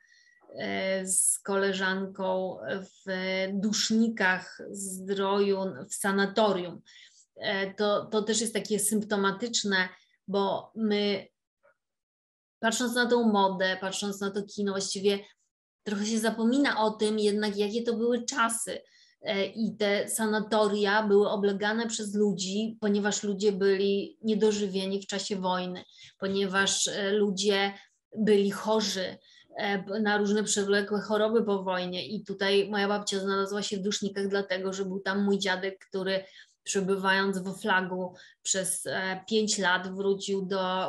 z koleżanką w Dusznikach Zdroju w sanatorium. To też jest takie symptomatyczne, bo my patrząc na tą modę, patrząc na to kino, właściwie trochę się zapomina o tym jednak, jakie to były czasy. I te sanatoria były oblegane przez ludzi, ponieważ ludzie byli niedożywieni w czasie wojny, ponieważ ludzie byli chorzy na różne przewlekłe choroby po wojnie. I tutaj moja babcia znalazła się w Dusznikach dlatego, że był tam mój dziadek, który przebywając we Flagu przez 5 lat wrócił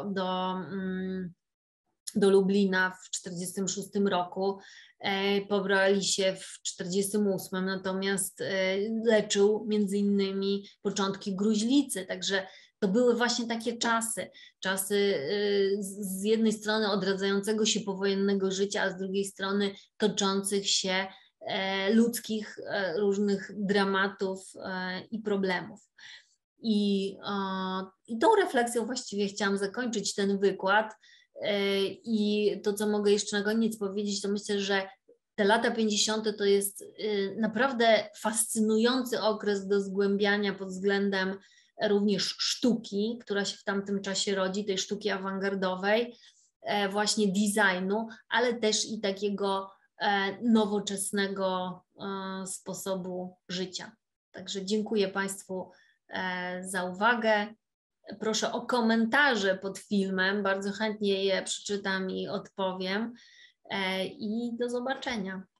do Lublina w 1946 roku. Pobrali się w 1948, natomiast leczył między innymi początki gruźlicy, także to były właśnie takie czasy z jednej strony odradzającego się powojennego życia, a z drugiej strony toczących się ludzkich różnych dramatów i problemów. I tą refleksją właściwie chciałam zakończyć ten wykład. I to, co mogę jeszcze na koniec powiedzieć, to myślę, że te lata 50. to jest naprawdę fascynujący okres do zgłębiania pod względem również sztuki, która się w tamtym czasie rodzi, tej sztuki awangardowej, właśnie designu, ale też i takiego nowoczesnego sposobu życia. Także dziękuję Państwu za uwagę. Proszę o komentarze pod filmem, bardzo chętnie je przeczytam i odpowiem i do zobaczenia.